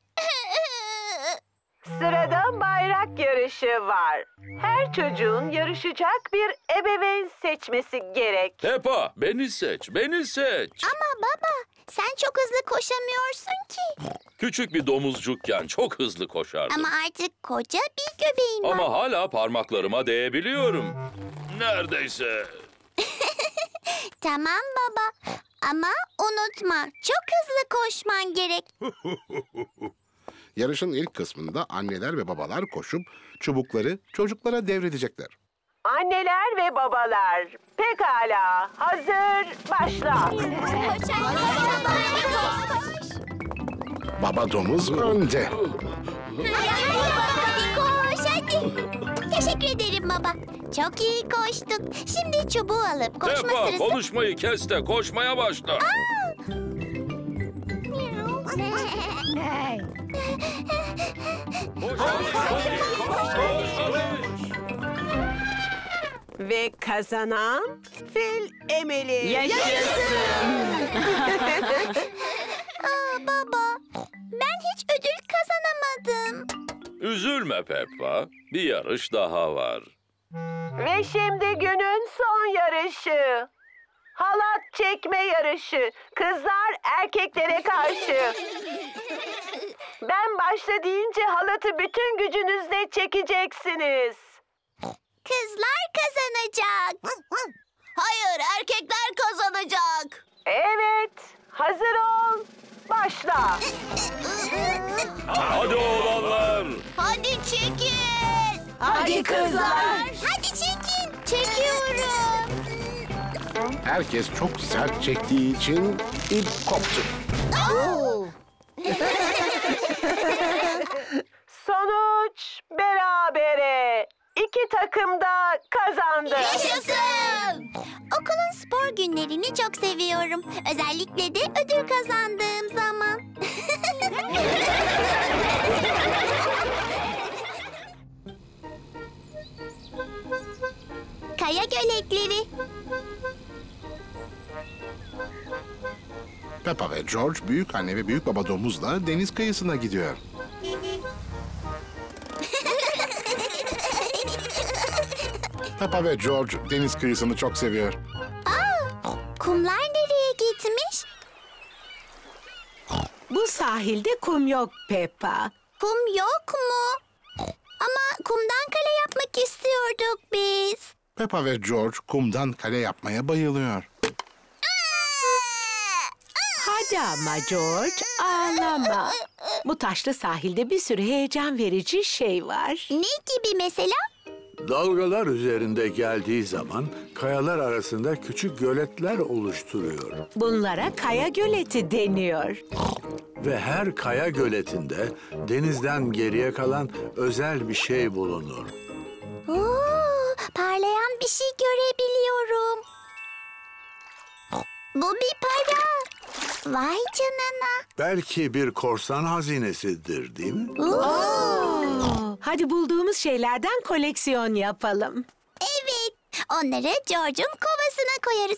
Sırada bayrak yarışı var. Her çocuğun yarışacak bir ebeveyn seçmesi gerek. Peppa, beni seç, beni seç. Ama baba, sen çok hızlı koşamıyorsun ki. Küçük bir domuzcukken çok hızlı koşardım. Ama artık koca bir göbeğin var. Ama hala parmaklarıma değebiliyorum. Neredeyse. Tamam baba, ama unutma, çok hızlı koşman gerek. Yarışın ilk kısmında anneler ve babalar koşup çubukları çocuklara devredecekler. Anneler ve babalar, pekala. Hazır, başla. Baba domuz önde. Hadi koş, hadi. Teşekkür ederim baba. Çok iyi koştun. Şimdi çubuğu alıp koşma Peppa, sırası... konuşmayı kes de koşmaya başla. Ve kazanan Fil Emily. Yaşasın. Baba, ben hiç ödül kazanamadım. Üzülme Peppa, bir yarış daha var. Ve şimdi günün son yarışı. Halat çekme yarışı. Kızlar erkeklere karşı. Ben başla deyince halatı bütün gücünüzle çekeceksiniz. Kızlar kazanacak. Hayır, erkekler kazanacak. Evet, hazır ol. Başla. Hadi oğlanlar. Hadi çekin. Hadi kızlar. Hadi çekin. Çekiyorum. Herkes çok sert çektiği için ip koptu. iki takım da kazandı. Yaşasın! Okulun spor günlerini çok seviyorum. Özellikle de ödül kazandığım zaman. Kaya göletleri. Peppa ve George büyük anne ve büyük baba domuzla deniz kıyısına gidiyor. Peppa ve George deniz kıyısını çok seviyor. Kumlar nereye gitmiş? Bu sahilde kum yok Peppa. Kum yok mu? Ama kumdan kale yapmak istiyorduk biz. Peppa ve George kumdan kale yapmaya bayılıyor. Hadi ama George, ağlama. Bu taşlı sahilde bir sürü heyecan verici şey var. Ne gibi mesela? Dalgalar üzerinde geldiği zaman kayalar arasında küçük göletler oluşturuyor. Bunlara kaya göleti deniyor. Ve her kaya göletinde denizden geriye kalan özel bir şey bulunur. Oo, parlayan bir şey görebiliyorum. Bu bir para. Vay canına. Belki bir korsan hazinesidir, değil mi? Oo, hadi bulduğumuz şeylerden koleksiyon yapalım. Evet, onları George'un kovasına koyarız.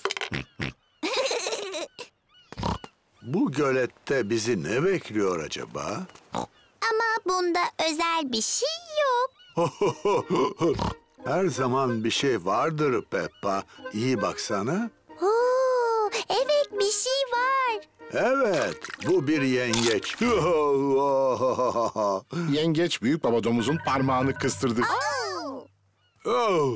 Bu gölette bizi ne bekliyor acaba? Ama bunda özel bir şey yok. Her zaman bir şey vardır Peppa. İyi baksana. Oo, evet bir şey var. Evet, bu bir yengeç. Yengeç büyük baba domuzun parmağını kıstırdı. Oh!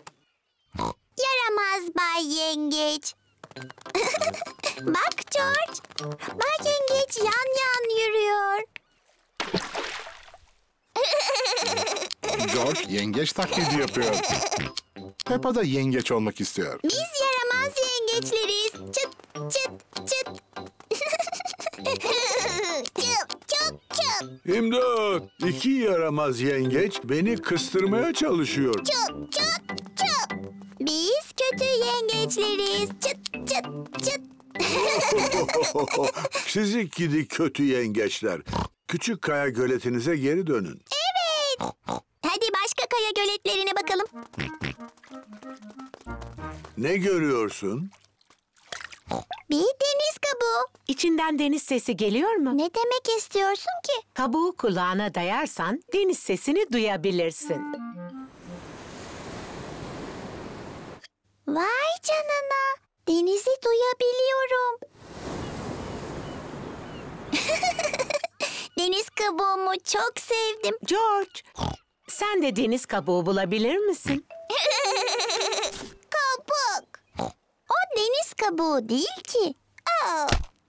Yaramaz Bay Yengeç. Bak George, Bay Yengeç yan yan yürüyor. George yengeç taklidi yapıyor. Peppa da yengeç olmak istiyor. Biz yaramaz yengeçleriz. Çıt çıt çıt. Çıt çıt çıt. İmdat! İki yaramaz yengeç beni kıstırmaya çalışıyor. Çıt çıt çıt. Biz kötü yengeçleriz. Çıt çıt çıt. Sizi gidi kötü yengeçler. Küçük kaya göletinize geri dönün. Evet. Hadi başka kaya göletlerine bakalım. Ne görüyorsun? Bir deniz kabuğu. İçinden deniz sesi geliyor mu? Ne demek istiyorsun ki? Kabuğu kulağına dayarsan deniz sesini duyabilirsin. Vay canına. Denizi duyabiliyorum. Deniz kabuğumu çok sevdim. George, sen de deniz kabuğu bulabilir misin? Kabuk. O deniz kabuğu değil ki. Aa,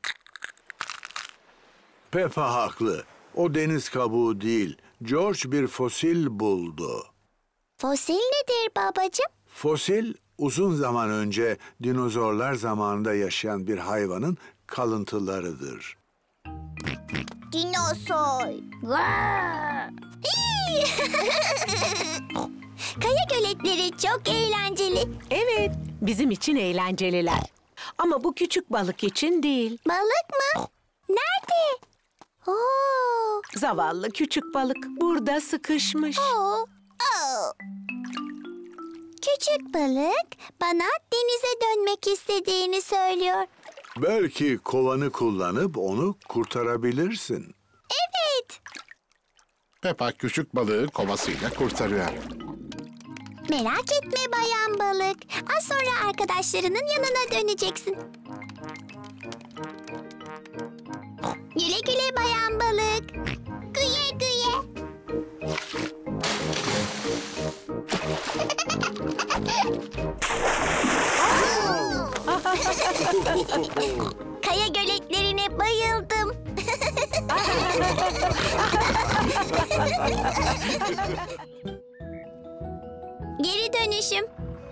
Peppa haklı. O deniz kabuğu değil. George bir fosil buldu. fosil nedir babacığım? Fosil, uzun zaman önce dinozorlar zamanında yaşayan bir hayvanın kalıntılarıdır. Dinozor. Kaya göletleri çok eğlenceli. Evet, bizim için eğlenceliler. Ama bu küçük balık için değil. Balık mı? Nerede? Oo. Zavallı küçük balık burada sıkışmış. Oo. Oo. Küçük balık bana denize dönmek istediğini söylüyor. Belki kovanı kullanıp onu kurtarabilirsin. Evet. Peppa küçük balığı kovasıyla kurtarıyor. Merak etme bayan balık. Az sonra arkadaşlarının yanına döneceksin. Güle güle bayan balık. Güye güye. Kaya göletlerine bayıldım. Geri dönüşüm.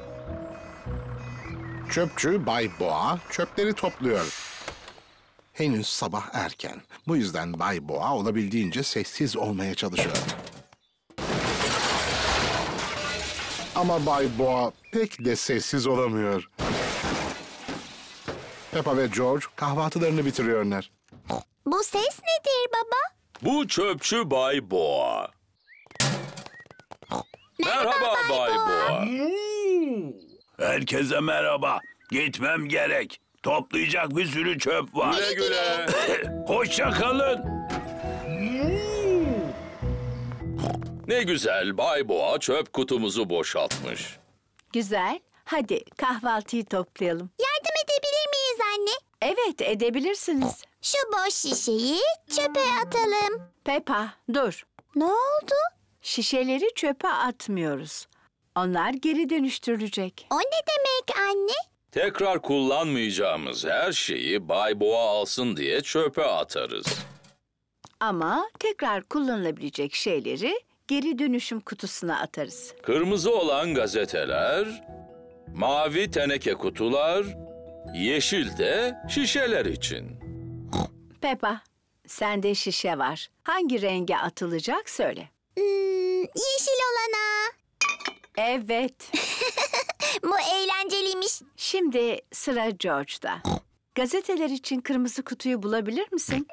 Çöpçü Bay Boğa çöpleri topluyor. Henüz sabah erken. Bu yüzden Bay Boğa olabildiğince sessiz olmaya çalışıyor. Ama Bay Boğa pek de sessiz olamıyor. Peppa ve George kahvaltılarını bitiriyorlar. Bu ses nedir baba? Bu çöpçü Bay Boğa. Merhaba Bay Boğa. Herkese merhaba. Gitmem gerek. Toplayacak bir sürü çöp var. Güle güle. Hoşça kalın. Ne güzel, Bay Boğa çöp kutumuzu boşaltmış. Güzel. Hadi kahvaltıyı toplayalım. Yardım edebilir miyiz anne? Evet, edebilirsiniz. Şu boş şişeyi çöpe atalım. Peppa, dur. Ne oldu? Şişeleri çöpe atmıyoruz. Onlar geri dönüştürülecek. O ne demek anne? Tekrar kullanmayacağımız her şeyi Bay Boğa alsın diye çöpe atarız. Ama tekrar kullanılabilecek şeyleri geri dönüşüm kutusuna atarız. Kırmızı olan gazeteler, mavi teneke kutular, yeşil de şişeler için. Peppa, sende şişe var. Hangi renge atılacak söyle. Yeşil olana. Evet. Bu eğlenceliymiş. Şimdi sıra George'da. Gazeteler için kırmızı kutuyu bulabilir misin?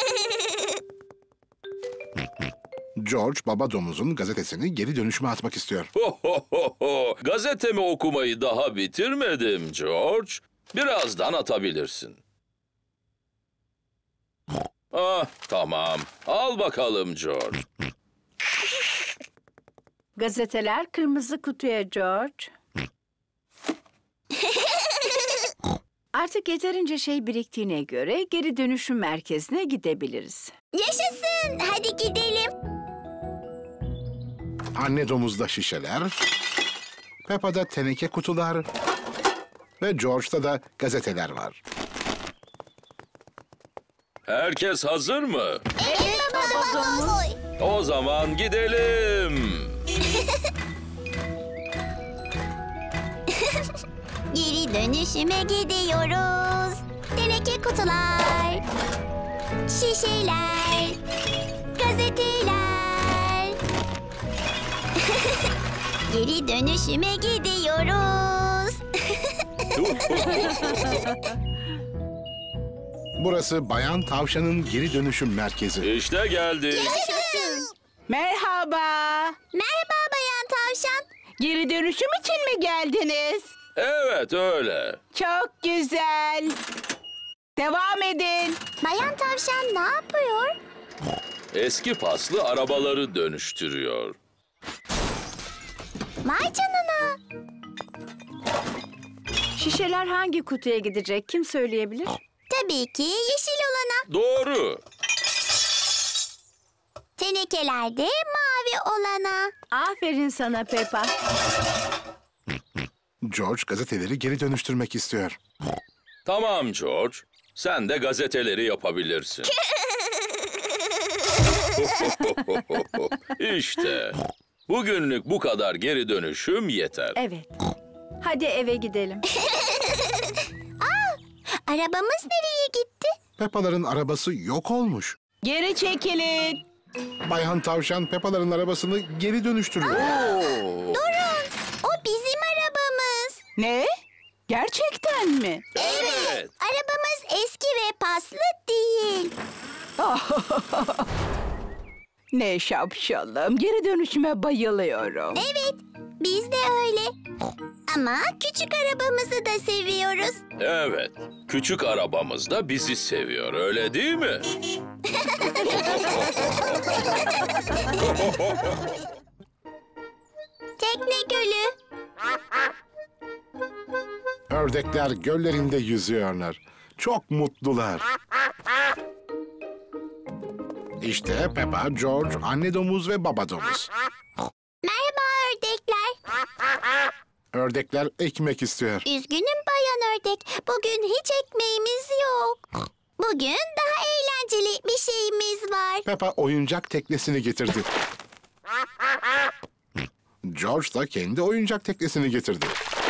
George, baba domuzun gazetesini geri dönüşüme atmak istiyor. Gazetemi okumayı daha bitirmedim George. Birazdan atabilirsin. Ah, tamam. Al bakalım George. Gazeteler kırmızı kutuya George. Artık yeterince şey biriktiğine göre geri dönüşüm merkezine gidebiliriz. Yaşasın. Hadi gidelim. Anne domuzda şişeler, Peppa'da teneke kutular ve George'da da gazeteler var. Herkes hazır mı? Evet baba domuz. O zaman gidelim. Geri dönüşüme gidiyoruz. Teneke kutular, şişeler, gazeteler. Geri dönüşüme gidiyoruz. Burası Bayan Tavşan'ın geri dönüşüm merkezi. İşte geldik. Yaşasın. Merhaba. Merhaba Bayan Tavşan. Geri dönüşüm için mi geldiniz? Evet öyle. Çok güzel. Devam edin. Bayan Tavşan ne yapıyor? Eski paslı arabaları dönüştürüyor. Vay canına. Şişeler hangi kutuya gidecek? Kim söyleyebilir? Tabii ki yeşil olana. Doğru. Tenekeler de mavi olana. Aferin sana Peppa. George gazeteleri geri dönüştürmek istiyor. Tamam George. Sen de gazeteleri yapabilirsin. İşte. Bugünlük bu kadar geri dönüşüm yeter. Evet. Hadi eve gidelim. Arabamız nereye gitti? Peppa'ların arabası yok olmuş. Geri çekilin. Bayan Tavşan Peppa'ların arabasını geri dönüştürüyor. Durun. O bizim arabamız. Ne? Gerçekten mi? Evet. Arabamız eski ve paslı değil. Ne şapşalım. Geri dönüşüme bayılıyorum. Evet, biz de öyle. Ama küçük arabamızı da seviyoruz. Evet. Küçük arabamız da bizi seviyor, öyle değil mi? Tekne Gölü. Ördekler göllerinde yüzüyorlar. Çok mutlular. İşte Peppa, George, anne domuz ve baba domuz. Merhaba ördekler. Ördekler ekmek istiyor. Üzgünüm bayan ördek. Bugün hiç ekmeğimiz yok. Bugün daha eğlenceli bir şeyimiz var. Peppa oyuncak teknesini getirdi. George da kendi oyuncak teknesini getirdi.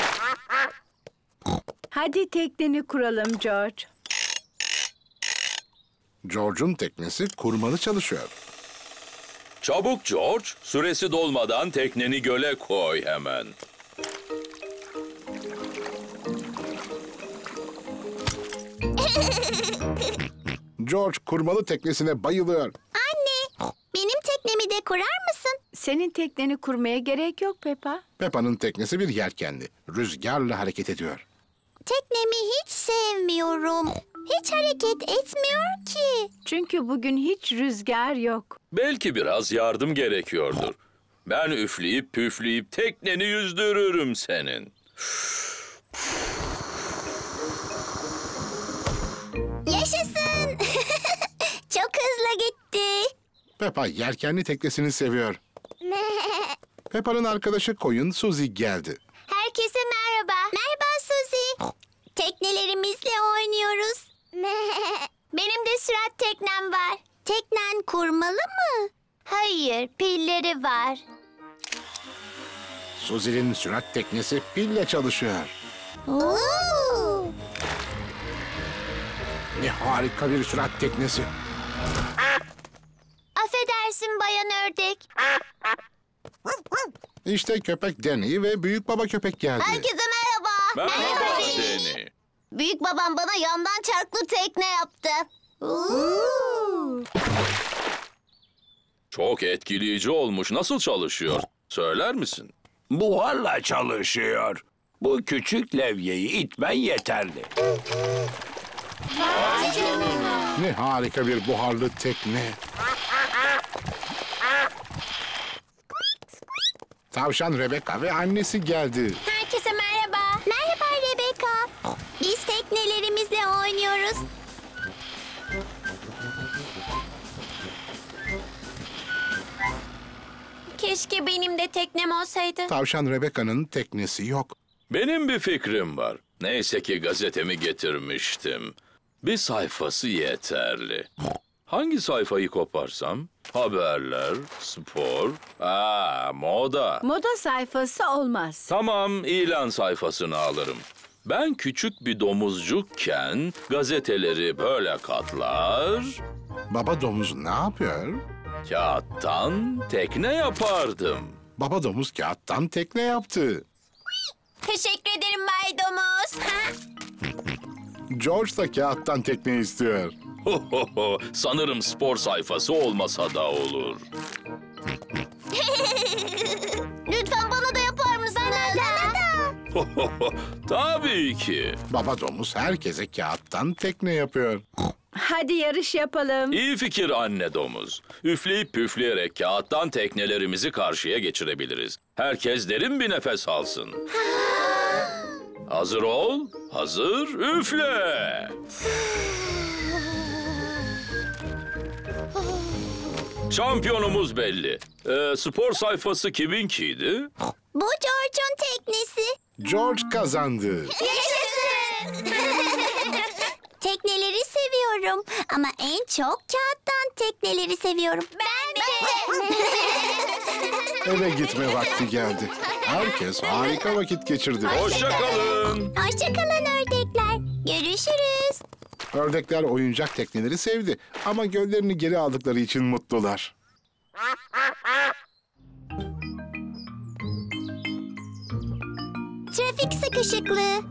Hadi tekneni kuralım George. George'un teknesi kurmalı çalışıyor. Çabuk George, süresi dolmadan tekneni göle koy hemen. George kurmalı teknesine bayılıyor. Anne, benim teknemi de kurar mısın? Senin tekneni kurmaya gerek yok Peppa. Peppa'nın teknesi bir yelkenli. Rüzgarla hareket ediyor. Teknemi hiç sevmiyorum. Hiç hareket etmiyor ki. Çünkü bugün hiç rüzgar yok. Belki biraz yardım gerekiyordur. Ben üfleyip püfleyip tekneni yüzdürürüm senin. Yaşasın. Çok hızlı gitti. Peppa yelkenli teknesini seviyor. Peppa'nın arkadaşı koyun Suzy geldi. Herkese merhaba. Merhaba Suzy. Teknelerimizle oynuyoruz. Benim de sürat teknem var. Teknen kurmalı mı? Hayır, pilleri var. Suzy'nin sürat teknesi pille çalışıyor. Oo! Ne harika bir sürat teknesi. Affedersin bayan ördek. İşte köpek Danny ve büyük baba köpek geldi. Herkese merhaba. Merhaba Danny. Büyük babam bana yandan çarklı tekne yaptı. Çok etkileyici olmuş. Nasıl çalışıyor? Söyler misin? Buharla çalışıyor. Bu küçük levyeyi itmen yeterli. Ne harika bir buharlı tekne. Tavşan Rebecca ve annesi geldi. Herkese merhaba. Merhaba Rebecca. Biz teknelerimizle oynuyoruz. Keşke benim de teknem olsaydı. Tavşan Rebecca'nın teknesi yok. Benim bir fikrim var. Neyse ki gazetemi getirmiştim. Bir sayfası yeterli. Hangi sayfayı koparsam? Haberler, spor, moda. Moda sayfası olmaz. Tamam, ilan sayfasını alırım. Ben küçük bir domuzcukken gazeteleri böyle katlar, Baba domuz ne yapıyor? kağıttan tekne yapardım. Baba domuz kağıttan tekne yaptı. Teşekkür ederim Bay Domuz. George da kağıttan tekne istiyor. Sanırım spor sayfası olmasa da olur. Lütfen bana da yapar mısın? Bana da. Tabii ki. Baba domuz herkese kağıttan tekne yapıyor. Hadi yarış yapalım. İyi fikir anne domuz. Üfleyip püfleyerek kağıttan teknelerimizi karşıya geçirebiliriz. Herkes derin bir nefes alsın. Hazır ol, hazır, üfle. Şampiyonumuz belli. Spor sayfası kiminkiydi? Bu George'un teknesi. George kazandı. Yaşasın. Tekneleri seviyorum ama en çok kağıttan tekneleri seviyorum. Ben de. Eve gitme vakti geldi. Herkes harika vakit geçirdi. Hoşça kalın. Hoşça kalın ördekler. Görüşürüz. Ördekler oyuncak tekneleri sevdi ama göllerini geri aldıkları için mutlular. Trafik sıkışıklığı.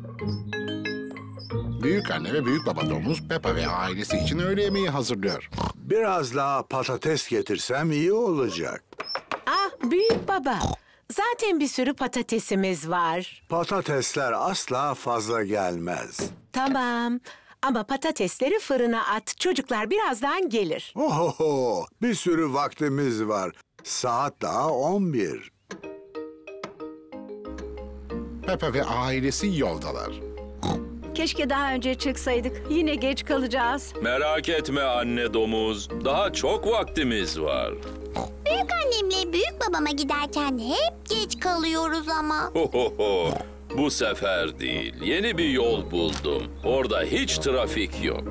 Büyük anne ve büyük baba domuz Peppa ve ailesi için öğle yemeği hazırlıyor. Biraz daha patates getirsem iyi olacak. Ah büyük baba. Zaten bir sürü patatesimiz var. Patatesler asla fazla gelmez. Tamam. Ama patatesleri fırına at. Çocuklar birazdan gelir. Ohoho, bir sürü vaktimiz var. Saat daha 11. Peppa ve ailesi yoldalar. Keşke daha önce çıksaydık. Yine geç kalacağız. Merak etme anne domuz. Daha çok vaktimiz var. Büyük annemle büyük babama giderken hep geç kalıyoruz ama. Bu sefer değil. Yeni bir yol buldum. Orada hiç trafik yok.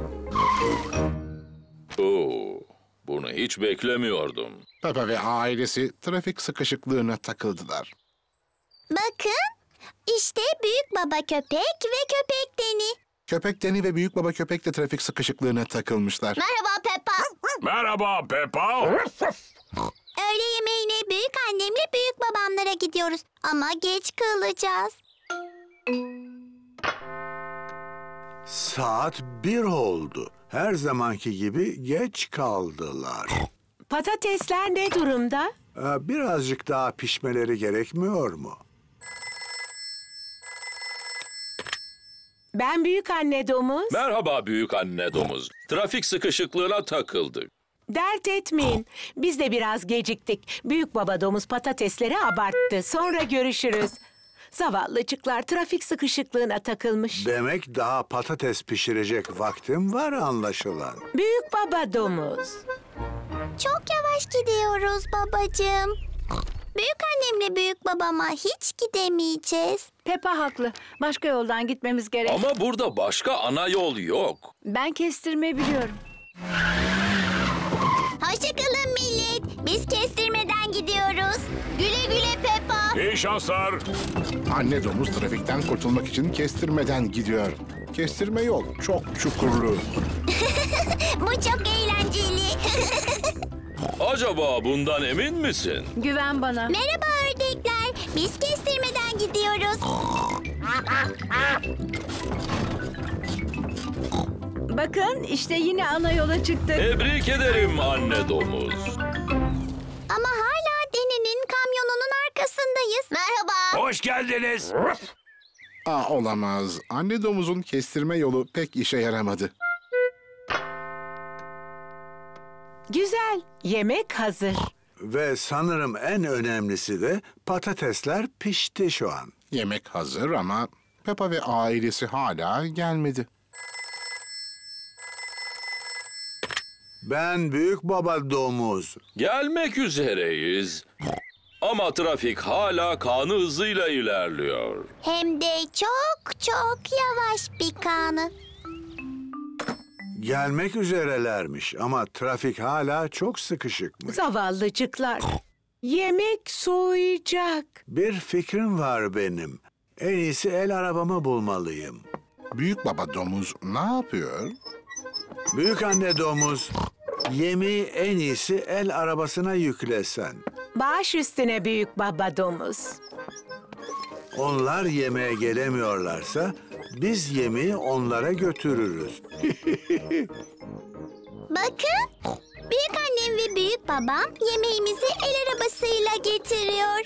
Bunu hiç beklemiyordum. Peppa ve ailesi trafik sıkışıklığına takıldılar. Bakın işte büyük baba köpek ve köpek Deni. Köpek Deni ve büyük baba köpek de trafik sıkışıklığına takılmışlar. Merhaba Peppa. Merhaba Peppa. Öğle yemeğine büyük annemle büyük babamlara gidiyoruz. Ama geç kalacağız. Saat 1 oldu. Her zamanki gibi geç kaldılar. Patatesler ne durumda? Birazcık daha pişmeleri gerekmiyor mu? Ben büyük anne domuz. Merhaba büyük anne domuz. Trafik sıkışıklığına takıldık. Dert etmeyin. Biz de biraz geciktik. Büyük baba domuz patatesleri abarttı. Sonra görüşürüz. Zavallıcıklar trafik sıkışıklığına takılmış. Demek daha patates pişirecek vaktim var anlaşılan. Büyük baba domuz. Çok yavaş gidiyoruz babacığım. Büyük annemle büyük babama hiç gidemeyeceğiz. Peppa haklı. Başka yoldan gitmemiz gerek. Ama burada başka ana yol yok. Ben kestirme biliyorum. Hoşçakalın millet. Biz kestirmeden gidiyoruz. Güle güle Peppa. İyi şanslar. Anne domuz trafikten kurtulmak için kestirmeden gidiyor. Kestirme yol çok çukurlu. Bu çok eğlenceli. Acaba bundan emin misin? Güven bana. Merhaba ördekler. Biz kestirmeden gidiyoruz. Bakın işte yine ana yola çıktık. Tebrik ederim anne domuz. Ama hala Deni'nin kamyonunun arkasındayız. Merhaba. Hoş geldiniz. Olamaz. Anne domuzun kestirme yolu pek işe yaramadı. Güzel. Yemek hazır. Ve sanırım en önemlisi de patatesler pişti şu an. Yemek hazır ama Peppa ve ailesi hala gelmedi. Ben büyük baba domuz. Gelmek üzereyiz. Ama trafik hala kanı hızıyla ilerliyor. Hem de çok çok yavaş bir kanı. Gelmek üzerelermiş ama trafik hala çok sıkışıkmış. Zavallıcıklar. Yemek soğuyacak. Bir fikrim var benim. En iyisi el arabamı bulmalıyım. Büyük baba domuz ne yapıyor? Büyük anne domuz, yemeği en iyisi el arabasına yüklesen. Baş üstüne büyük baba domuz. Onlar yemeğe gelemiyorlarsa biz yemeği onlara götürürüz. Bakın. Büyük annem ve büyük babam yemeğimizi el arabasıyla getiriyor.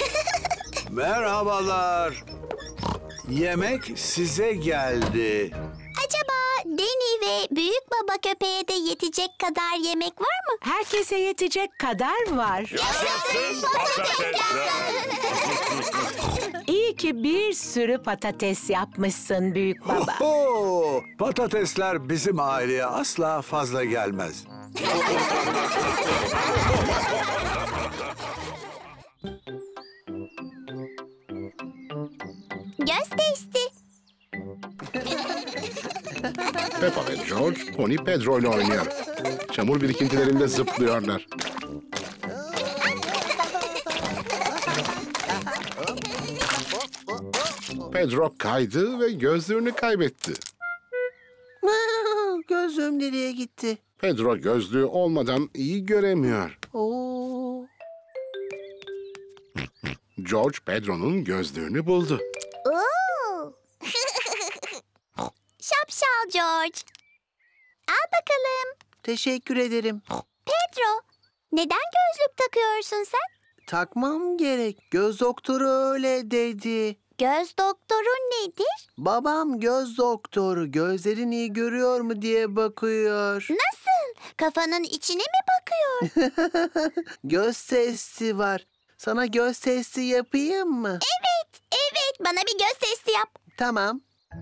Merhabalar. Yemek size geldi. Acaba Deni ve büyük baba köpeğe de yetecek kadar yemek var mı? Herkese yetecek kadar var. Yaşasın patatesler. İyi ki bir sürü patates yapmışsın büyük baba. Oho! Patatesler bizim aileye asla fazla gelmez. Göz testi. Peppa ve George Pony Pedro ile oynuyor. Çamur birikintilerinde zıplıyorlar. Pedro kaydı ve gözlüğünü kaybetti. Gözüm nereye gitti? Pedro gözlüğü olmadan iyi göremiyor. Oo. George Pedro'nun gözlüğünü buldu. Oo. Şapşal George. Al bakalım. Teşekkür ederim. Pedro, neden gözlük takıyorsun sen? Takmam gerek. Göz doktoru öyle dedi. Göz doktorun nedir? Babam göz doktoru. Gözlerin iyi görüyor mu diye bakıyor. Nasıl? Kafanın içine mi bakıyor? Göz testi var. Sana göz testi yapayım mı? Evet, bana bir göz testi yap. Tamam.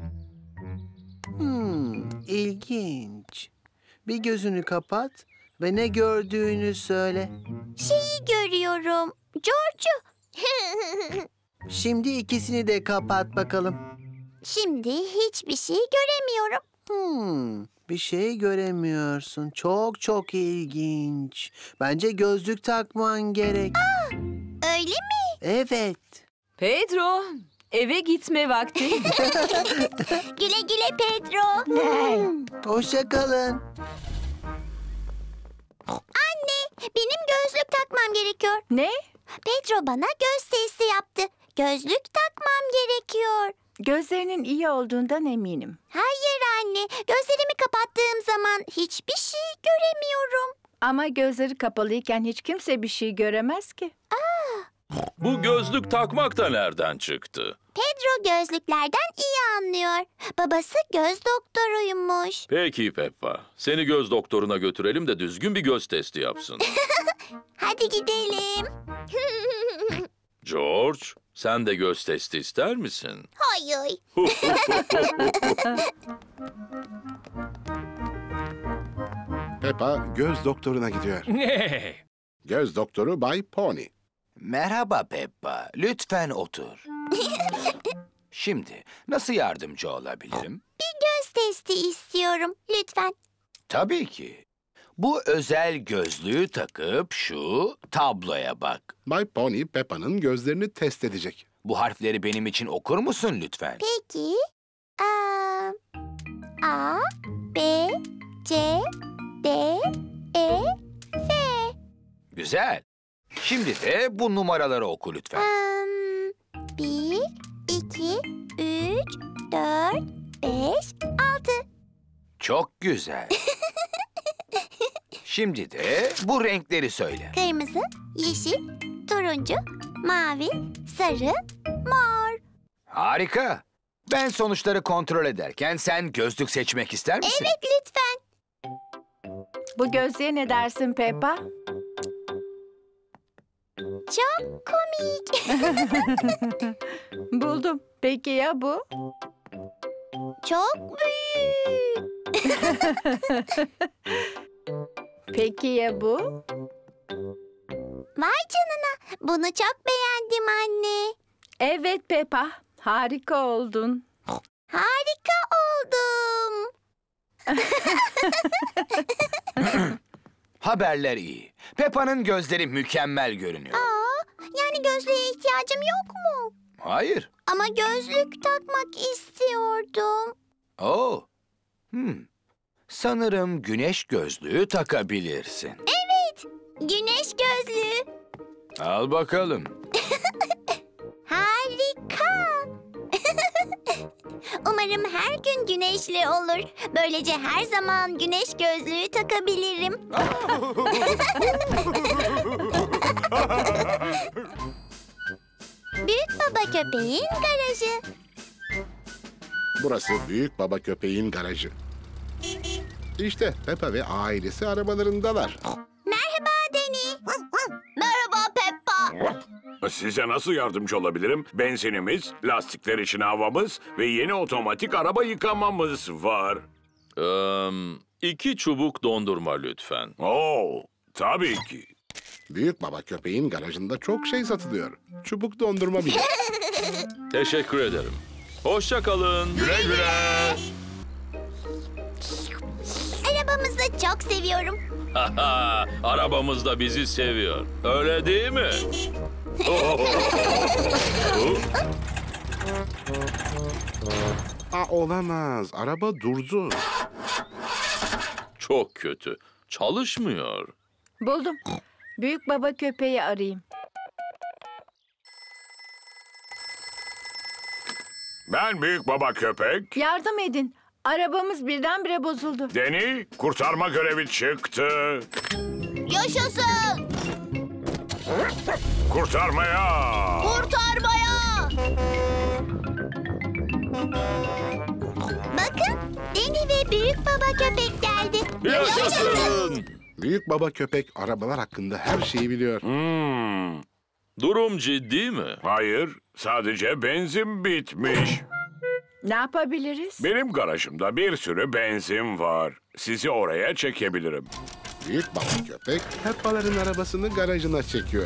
İlginç. Bir gözünü kapat ve ne gördüğünü söyle. Şeyi görüyorum. George'u. Şimdi ikisini de kapat bakalım. Şimdi hiçbir şey göremiyorum. Bir şey göremiyorsun. Çok çok ilginç. Bence gözlük takman gerek. Öyle mi? Evet. Pedro, eve gitme vakti. Güle güle Pedro. Hoşça kalın. Anne, Benim gözlük takmam gerekiyor. Ne? Pedro bana göz testi yaptı. Gözlük takmam gerekiyor. Gözlerinin iyi olduğundan eminim. Hayır anne, gözlerimi kapattığım zaman hiçbir şey göremiyorum. Ama gözleri kapalıyken hiç kimse bir şey göremez ki. Bu gözlük takmak da nereden çıktı? Pedro gözlüklerden iyi anlıyor. Babası göz doktoruymuş. Peki Peppa, seni göz doktoruna götürelim de düzgün bir göz testi yapsın. Hadi gidelim. George, sen de göz testi ister misin? Hayır. Peppa göz doktoruna gidiyor. Ne? Göz doktoru Bay Pony. Merhaba Peppa. Lütfen otur. Şimdi nasıl yardımcı olabilirim? Bir göz testi istiyorum. Lütfen. Tabii ki. Bu özel gözlüğü takıp şu tabloya bak. Bay Pony Peppa'nın gözlerini test edecek. Bu harfleri benim için okur musun lütfen? Peki. A, B, C, D, E, F. Güzel. Şimdi de bu numaraları oku lütfen. 1, 2, 3, 4, 5, 6. Çok güzel. Şimdi de bu renkleri söyle. Kırmızı, yeşil, turuncu, mavi, sarı, mor. Harika. Ben sonuçları kontrol ederken sen gözlük seçmek ister misin? Evet, lütfen. Bu gözlüğe ne dersin Peppa? Çok komik. Buldum. Peki ya bu? Çok büyük. Peki ya bu? Vay canına. Bunu çok beğendim anne. Evet Peppa. Harika oldun. Harika oldum. Haberler iyi. Peppa'nın gözleri mükemmel görünüyor. Yani gözlüğe ihtiyacım yok mu? Hayır. Ama gözlük takmak istiyordum. Oo. Sanırım güneş gözlüğü takabilirsin. Evet, güneş gözlüğü. Al bakalım. Harika. Umarım her gün güneşli olur. Böylece her zaman güneş gözlüğü takabilirim. Büyük Baba Köpeğin garajı. Burası Büyük Baba Köpeğin garajı. İşte Peppa ve ailesi arabalarındalar. Merhaba Deni. Merhaba Peppa. Size nasıl yardımcı olabilirim? Benzinimiz, lastikler için havamız ve yeni otomatik araba yıkamamız var. 2 çubuk dondurma lütfen. Oo, tabii ki. Büyük Baba Köpeğin garajında çok şey satılıyor. Çubuk dondurma bile. Teşekkür ederim. Hoşça kalın. Güle güle. Arabamızı çok seviyorum. Arabamız da bizi seviyor. Öyle değil mi? Olamaz. Araba durdu. Çok kötü. Çalışmıyor. Buldum. Büyük Baba Köpeği arayayım. Ben Büyük Baba Köpek. Yardım edin. Arabamız birdenbire bozuldu. Deni, kurtarma görevi çıktı. Yaşasın. Kurtarmaya. Kurtarmaya. Bakın, Deni ve Büyük Baba Köpek geldi. Yaşasın. Büyük Baba Köpek arabalar hakkında her şeyi biliyor. Durum ciddi mi? Hayır, sadece benzin bitmiş. Ne yapabiliriz? Benim garajımda bir sürü benzin var. Sizi oraya çekebilirim. Büyük Baba Köpek Peppa'ların arabasını garajına çekiyor.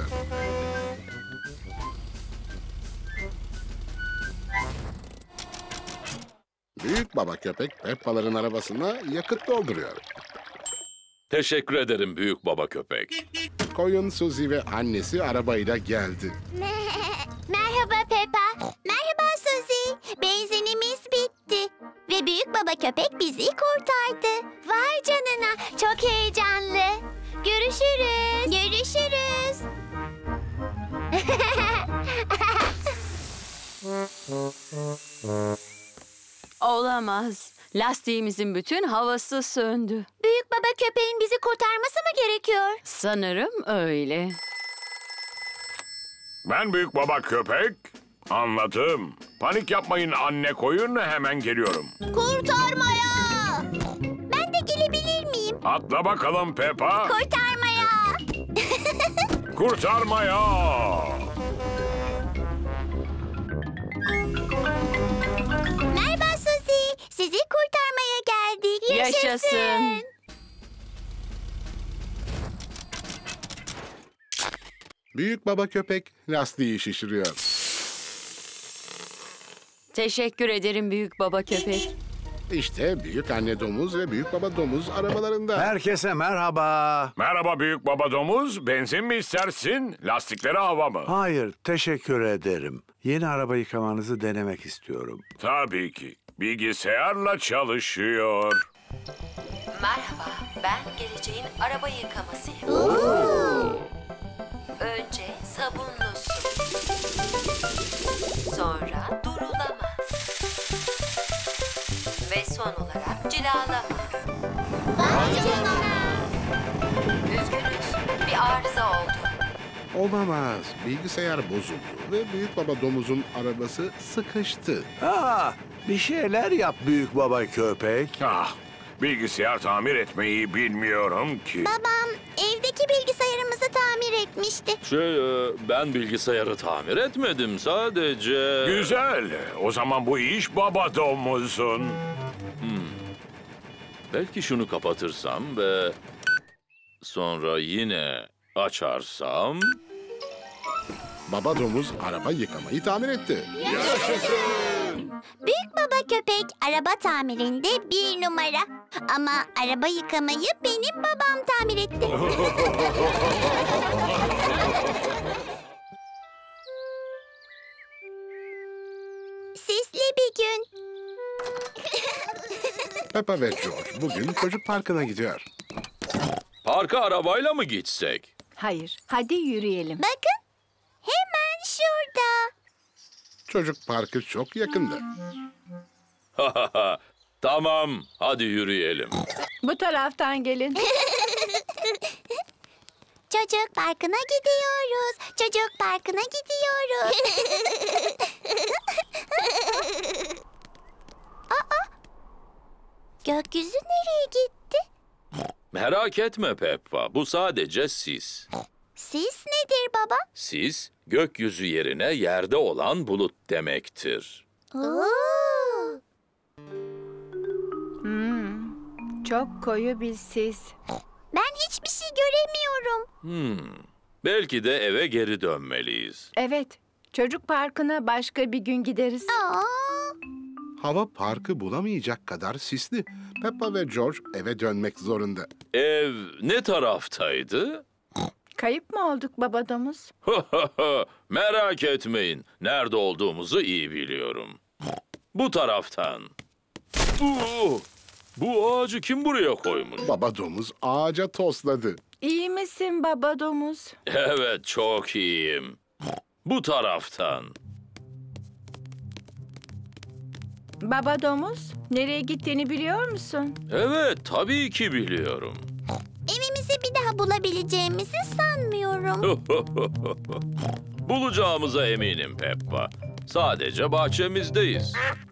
Büyük Baba Köpek Peppa'ların arabasına yakıt dolduruyor. Teşekkür ederim Büyük Baba Köpek. Koyun Suzy ve annesi arabayla geldi. Merhaba Peppa. Merhaba Suzy. Benzinimiz bitti. Ve Büyük Baba Köpek bizi kurtardı. Vay canına. Çok heyecanlı. Görüşürüz. Olamaz. Lastiğimizin bütün havası söndü. Büyük baba köpeğin bizi kurtarması mı gerekiyor? Sanırım öyle. Ben büyük baba köpek. Anladım. Panik yapmayın anne koyun, hemen geliyorum. Kurtarmaya! Ben de gelebilir miyim? Atla bakalım Peppa. Kurtarmaya! Kurtarmaya. Merhaba Suzy. Sizi kurtarmaya geldik. Yaşasın. Büyük baba köpek lastiği şişiriyor. Teşekkür ederim büyük baba köpek. İşte büyük anne domuz ve büyük baba domuz arabalarında. Herkese merhaba. Merhaba büyük baba domuz. Benzin mi istersin? Lastikleri hava mı? Hayır, teşekkür ederim. Yeni araba yıkamanızı denemek istiyorum. Tabii ki. Bilgisayarla çalışıyor. Merhaba, ben geleceğin araba yıkamasıyım. Önce sabunlu su. Sonra durulama. Ve son olarak cilalama. Üzgünüz, bir arıza oldu. Olamaz. Bilgisayar bozuldu ve büyük baba domuzun arabası sıkıştı. Bir şeyler yap büyük baba köpek. Bilgisayar tamir etmeyi bilmiyorum ki. Babam evdeki bilgisayarımızı tamir etmişti. Ben bilgisayarı tamir etmedim sadece. Güzel. O zaman bu iş baba domuzun. Belki şunu kapatırsam ve sonra yine açarsam. Baba domuz araba yıkamayı tamir etti. Büyük baba köpek araba tamirinde 1 numara. Ama araba yıkamayı benim babam tamir etti. Sisli bir gün. Peppa ve George bugün çocuk parkına gidiyor. Parka arabayla mı gitsek? Hayır, hadi yürüyelim. Bakın, hemen şurada. Çocuk parkı çok yakında. Tamam, hadi yürüyelim. Bu taraftan gelin. Çocuk parkına gidiyoruz. Çocuk parkına gidiyoruz. Gökyüzü nereye gitti? Merak etme Peppa, bu sadece sis. Sis nedir baba? Sis, gökyüzü yerine yerde olan bulut demektir. Çok koyu bir sis. Ben hiçbir şey göremiyorum. Belki de eve geri dönmeliyiz. Evet, çocuk parkına başka bir gün gideriz. Hava parkı bulamayacak kadar sisli. Peppa ve George eve dönmek zorunda. Ev ne taraftaydı? Kayıp mı olduk baba domuz? Merak etmeyin, nerede olduğumuzu iyi biliyorum. Bu taraftan. Bu ağacı kim buraya koymuş? Baba domuz ağaca tosladı. İyi misin baba domuz? Evet, çok iyiyim. Bu taraftan. Baba domuz, nereye gittiğini biliyor musun? Evet, tabii ki biliyorum. Evimizi bir daha bulabileceğimizi sanmıyorum. Bulacağımıza eminim Peppa. Sadece bahçemizdeyiz.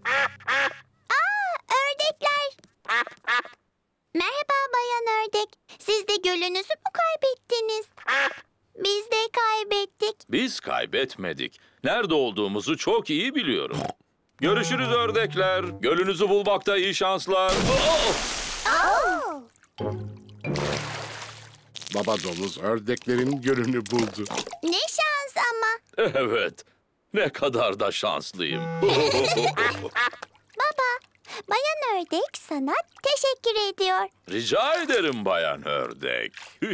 Ördekler. Merhaba Bayan Ördek. Siz de gölünüzü mü kaybettiniz? Biz de kaybettik. Biz kaybetmedik. Nerede olduğumuzu çok iyi biliyorum. Görüşürüz ördekler. Gölünüzü bulmakta iyi şanslar. Baba domuz ördeklerin gölünü buldu. Ne şans ama. Evet, ne kadar da şanslıyım. Baba, Bayan Ördek sana teşekkür ediyor. Rica ederim Bayan Ördek.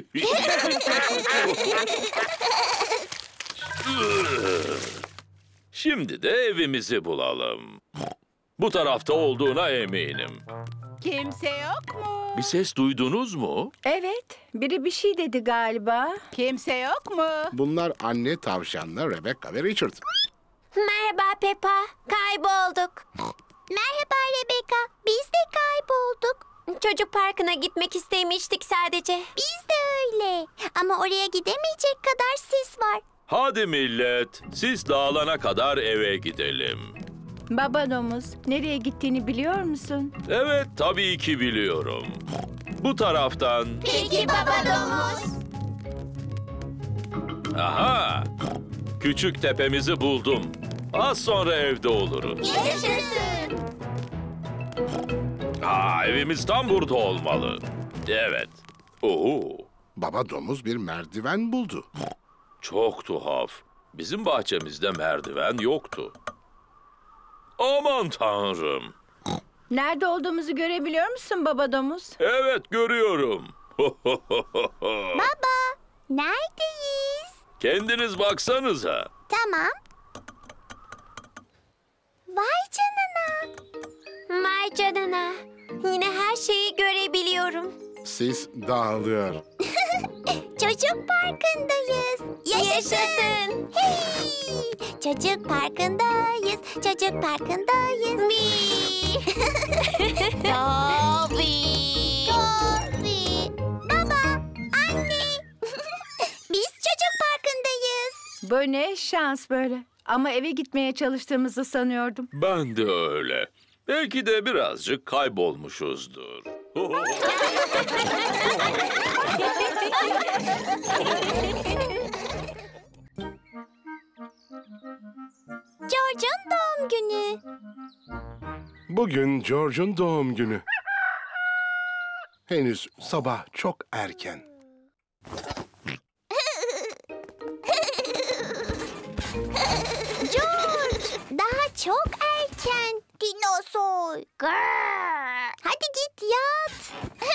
Şimdi de evimizi bulalım. Bu tarafta olduğuna eminim. Kimse yok mu? Bir ses duydunuz mu? Evet, biri bir şey dedi galiba. Kimse yok mu? Bunlar anne tavşanla Rebecca ve Richard. Merhaba Peppa, kaybolduk. Merhaba Rebecca. çocuk parkına gitmek istemiştik sadece. Biz de öyle. Ama oraya gidemeyecek kadar sis var. Hadi millet, siz dağılana kadar eve gidelim. Baba domuz, nereye gittiğini biliyor musun? Evet, tabii ki biliyorum. Bu taraftan. Peki baba domuz. Aha! Küçük tepemizi buldum. Az sonra evde oluruz. Yaşasın. Evimiz tam burada olmalı. Evet. Oo, Baba domuz bir merdiven buldu. çok tuhaf. Bizim bahçemizde merdiven yoktu. Aman tanrım. Nerede olduğumuzu görebiliyor musun baba domuz? Evet, görüyorum. Baba, neredeyiz? Kendiniz baksanıza. Tamam. Vay canına. Vay canına. Yine her şeyi görebiliyorum. Sis dağılıyor. Çocuk parkındayız. Yaşasın. Hey! Çocuk parkındayız. Çocuk parkındayız. Tabii. Tabii. Baba, anne. Biz çocuk parkındayız. Bu ne şans böyle. Ama eve gitmeye çalıştığımızı sanıyordum. Ben de öyle. Belki de birazcık kaybolmuşuzdur. George'un doğum günü. Bugün George'un doğum günü. Henüz sabah çok erken. George, daha çok erken. Dinozor. Grrr. Hadi git yat.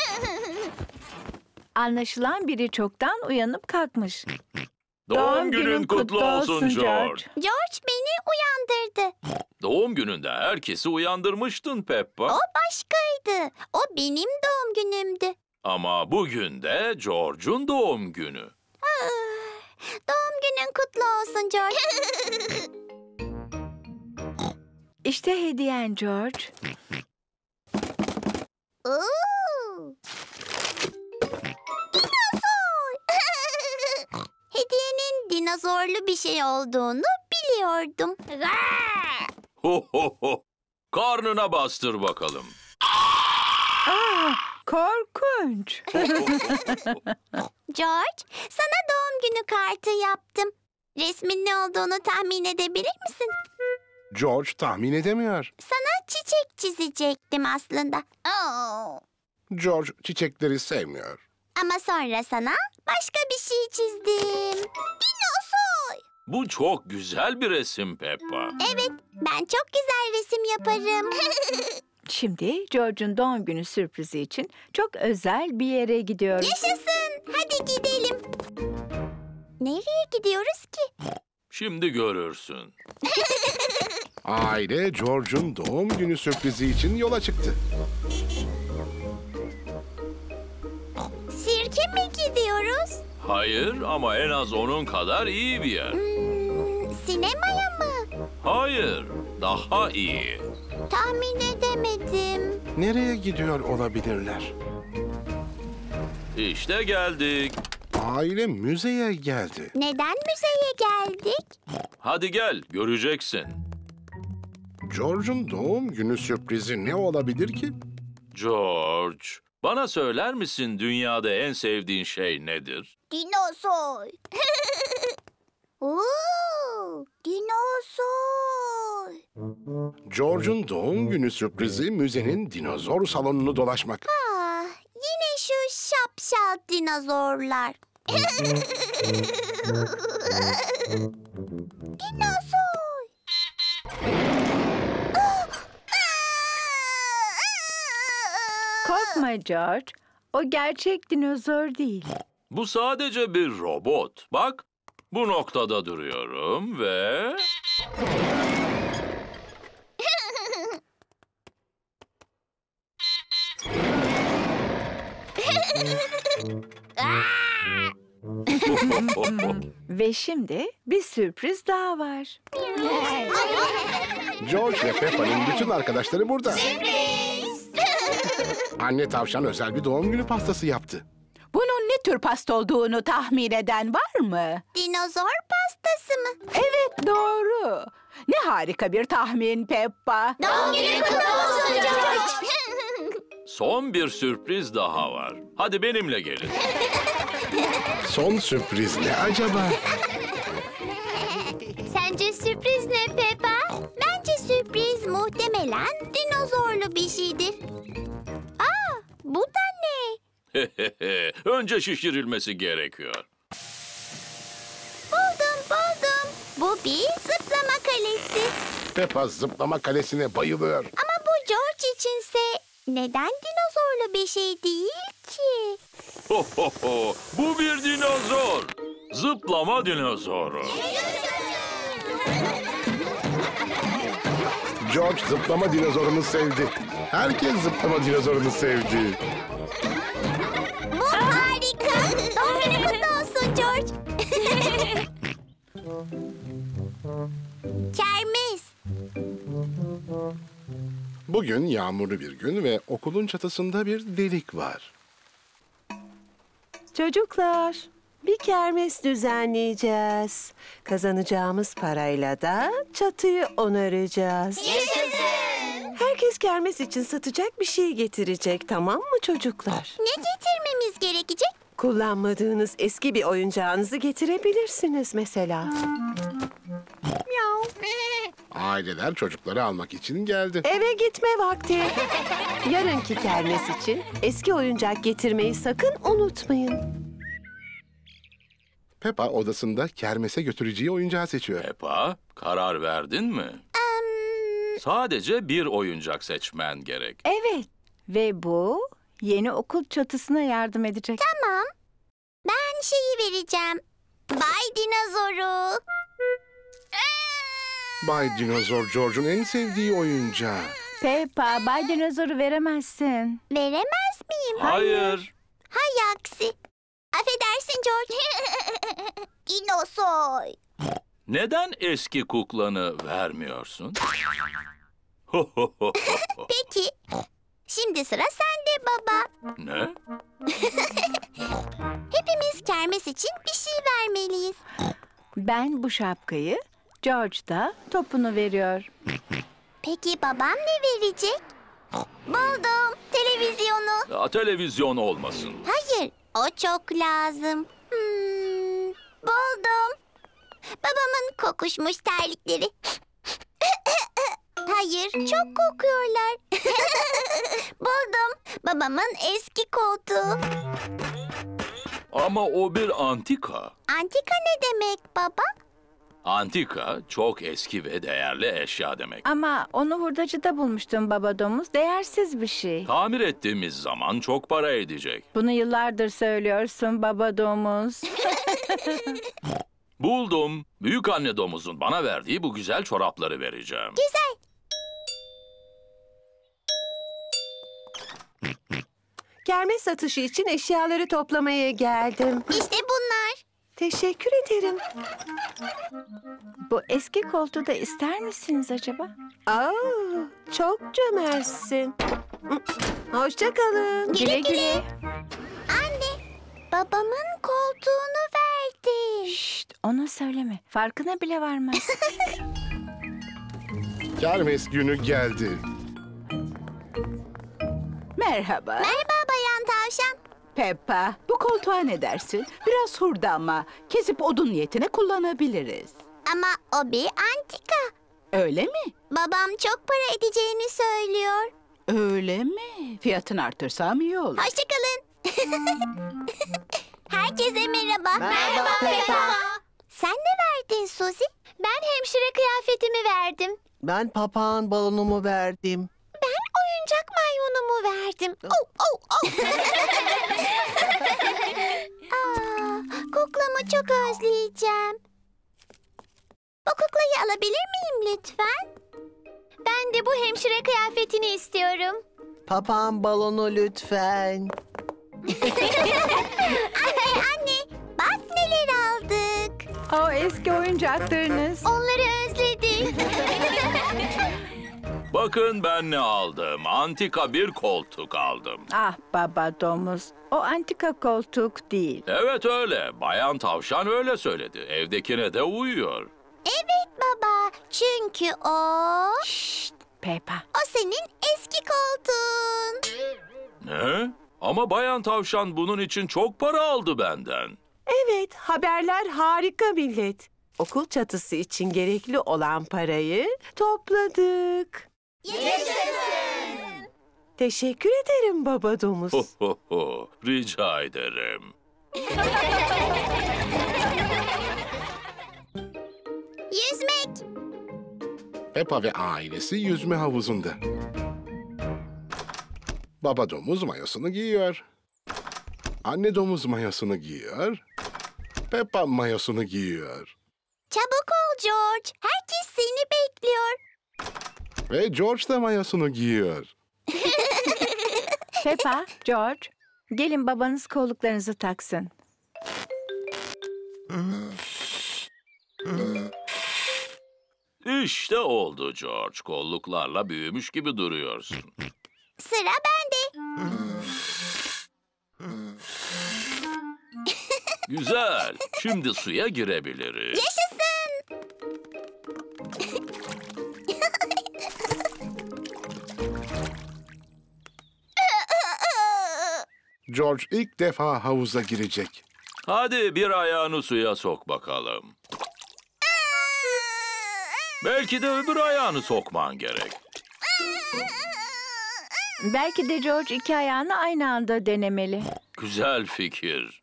Anlaşılan biri çoktan uyanıp kalkmış. Doğum günün kutlu olsun George. George beni uyandırdı. Doğum gününde herkesi uyandırmıştın Peppa. O başkaydı. O benim doğum günümdü. Ama bugün de George'un doğum günü. Doğum günün kutlu olsun George. İşte hediyen George. Dinozor. Hediyenin dinozorlu bir şey olduğunu biliyordum. Ho ho ho. Karnına bastır bakalım. Korkunç. George, sana doğum günü kartı yaptım. Resmin ne olduğunu tahmin edebilir misin? George tahmin edemiyor. Sana çiçek çizecektim aslında. George çiçekleri sevmiyor. Ama sonra sana başka bir şey çizdim. Dinozor. Bu çok güzel bir resim Peppa. Evet, ben çok güzel resim yaparım. Şimdi George'un doğum günü sürprizi için çok özel bir yere gidiyoruz. Yaşasın. Hadi gidelim. Nereye gidiyoruz ki? Şimdi görürsün. Aile George'un doğum günü sürprizi için yola çıktı. Sirke mi gidiyoruz? Hayır ama en az onun kadar iyi bir yer. Sinemaya mı? Hayır, daha iyi. Tahmin edemedim. Nereye gidiyor olabilirler? İşte geldik. Aile müzeye geldi. Neden müzeye geldik? Hadi gel, göreceksin. George'un doğum günü sürprizi ne olabilir ki? George, bana söyler misin dünyada en sevdiğin şey nedir? Dinozor. Dinozor. George'un doğum günü sürprizi müzenin dinozor salonunu dolaşmak. Yine şu şapşal dinozorlar. Dinozor. Korkma George. O gerçek dinozor değil. Bu sadece bir robot. Bak, bu noktada duruyorum ve... Ve şimdi bir sürpriz daha var. George ve Peppa'nın bütün arkadaşları burada. Sürpriz. Anne tavşan özel bir doğum günü pastası yaptı. Bunun ne tür pasta olduğunu tahmin eden var mı? Dinozor pastası mı? Evet, doğru. Ne harika bir tahmin Peppa. Doğum günün kutlu olsun George. Son bir sürpriz daha var. Hadi benimle gelin. Son sürpriz ne acaba? Sence sürpriz ne Peppa? Bence sürpriz muhtemelen dinozorlu bir şeydir. Aa, bu da ne? Önce şişirilmesi gerekiyor. Buldum. Bu bir zıplama kalesi. Peppa zıplama kalesine bayılıyor. Ama bu George içinse neden dinozorlu bir şey değil ki? Bu bir dinozor. Zıplama dinozoru. George zıplama dinozorunu sevdi. Herkes zıplama dinozorunu sevdi. Bu harika. Doğum günün kutlu olsun George. Kermes. Bugün yağmurlu bir gün ve okulun çatısında bir delik var. Çocuklar, bir kermes düzenleyeceğiz. Kazanacağımız parayla da çatıyı onaracağız. Yaşasın. Herkes kermes için satacak bir şey getirecek, tamam mı çocuklar? Ne getirmemiz gerekecek? Kullanmadığınız eski bir oyuncağınızı getirebilirsiniz mesela. Aileler çocukları almak için geldi. Eve gitme vakti. Yarınki kermes için eski oyuncak getirmeyi sakın unutmayın. Peppa odasında kermese götüreceği oyuncağı seçiyor. Peppa, karar verdin mi? Sadece bir oyuncak seçmen gerek. Evet ve bu yeni okul çatısına yardım edecek. Tamam. Ben şeyi vereceğim. Bay Dinozor'u. Bay Dinozor George'un en sevdiği oyuncağı. Peppa, Bay Dinozor'u veremezsin. Veremez miyim? Hayır. Hay aksi. Affedersin George. Dinozor. Neden eski kuklanı vermiyorsun? Peki. Şimdi sıra sende baba. Ne? Hepimiz kermes için bir şey vermeliyiz. Ben bu şapkayı, George da topunu veriyor. Peki babam ne verecek? Buldum. Televizyonu. Ya, televizyon olmasın. Hayır. O çok lazım. Buldum. Babamın kokuşmuş terlikleri. Hayır, çok kokuyorlar. Buldum. Babamın eski koltuğu. Ama o bir antika. Antika ne demek baba? Antika çok eski ve değerli eşya demek. Ama onu hurdacıda bulmuştum baba domuz. Değersiz bir şey. Tamir ettiğimiz zaman çok para edecek. Bunu yıllardır söylüyorsun baba domuz. Buldum. Büyük anne domuzun bana verdiği bu güzel çorapları vereceğim. Güzel. Kermes satışı için eşyaları toplamaya geldim. İşte bunlar. Teşekkür ederim. Bu eski koltuğu da ister misiniz acaba? Aa, çok cömertsin. Hoşça kalın. Güle güle. Anne, babamın koltuğunu verdi. Şşt, ona söyleme. Farkına bile varmaz. Kermes günü geldi. Merhaba. Merhaba Bayan Tavşan. Peppa, bu koltuğa ne dersin? Biraz hurda ama kesip odun niyetine kullanabiliriz. Ama o bir antika. Öyle mi? Babam çok para edeceğini söylüyor. Öyle mi? Fiyatını artırsam iyi olur. Hoşçakalın. Herkese merhaba. Merhaba Peppa. Sen ne verdin Suzy? Ben hemşire kıyafetimi verdim. Ben papağan balonumu verdim. Ben oyuncak maymunumu verdim. Oh, oh, oh. Aa, kuklamı çok özleyeceğim. Bu kuklayı alabilir miyim lütfen? Ben de bu hemşire kıyafetini istiyorum. Papağan balonu lütfen. Anne, bak neler aldık. O eski oyuncaklarınız. Onları özledim. Bakın ben ne aldım. Antika bir koltuk aldım. Ah baba domuz, o antika koltuk değil. Evet öyle. Bayan tavşan öyle söyledi. Evdekine de uyuyor. Evet baba. Çünkü o... Peppa. O senin eski koltuğun. Ne? Ama bayan tavşan bunun için çok para aldı benden. Evet, haberler harika millet. Okul çatısı için gerekli olan parayı topladık. Yaşasın. Teşekkür ederim baba domuz. Rica ederim. Yüzmek. Peppa ve ailesi yüzme havuzunda. Baba domuz mayosunu giyiyor. Anne domuz mayosunu giyiyor. Peppa mayosunu giyiyor. Çabuk ol George. Herkes seni bekliyor. Ve George da mayosunu giyiyor. Peppa, George, gelin babanız kolluklarınızı taksın. İşte oldu George. Kolluklarla büyümüş gibi duruyorsun. Sıra bende. Güzel. Şimdi suya girebiliriz. Yaşasın. George ilk defa havuza girecek. Hadi bir ayağını suya sok bakalım. Belki de öbür ayağını sokman gerek. Belki de George iki ayağını aynı anda denemeli. Güzel fikir.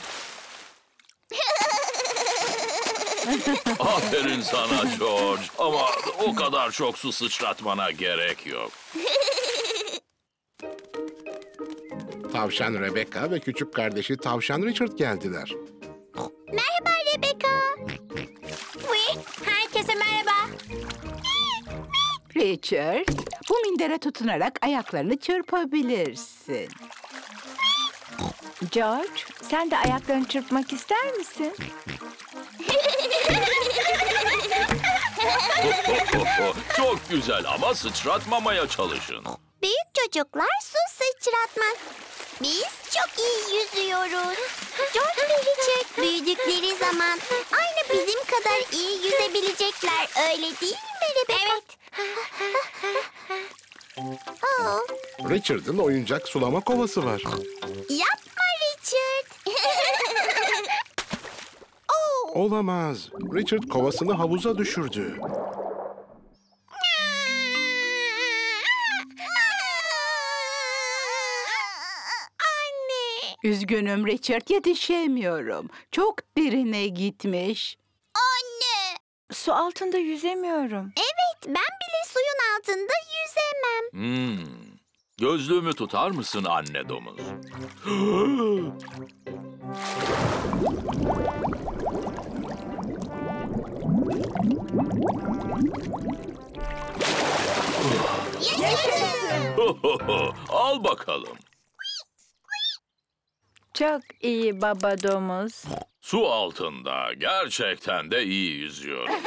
Aferin sana George. Ama o kadar çok su sıçratmana gerek yok. Tavşan Rebecca ve küçük kardeşi Tavşan Richard geldiler. Merhaba Rebecca. Herkese merhaba. Richard, bu mindere tutunarak ayaklarını çırpabilirsin. George, sen de ayaklarını çırpmak ister misin? Çok güzel ama sıçratmamaya çalışın. Büyük çocuklar su sıçratmaz. Biz çok iyi yüzüyoruz. George ve Richard büyüdükleri zaman aynı bizim kadar iyi yüzebilecekler. Öyle değil mi Rebecca? Evet. Richard'ın oyuncak sulama kovası var. Yapma Richard. Olamaz. Richard kovasını havuza düşürdü. Üzgünüm Richard, yetişemiyorum. Çok derine gitmiş. Anne. Su altında yüzemiyorum. Evet, ben bile suyun altında yüzemem. Gözlüğümü tutar mısın anne domuz? Al bakalım. Çok iyi baba domuz. Su altında gerçekten de iyi yüzüyorum.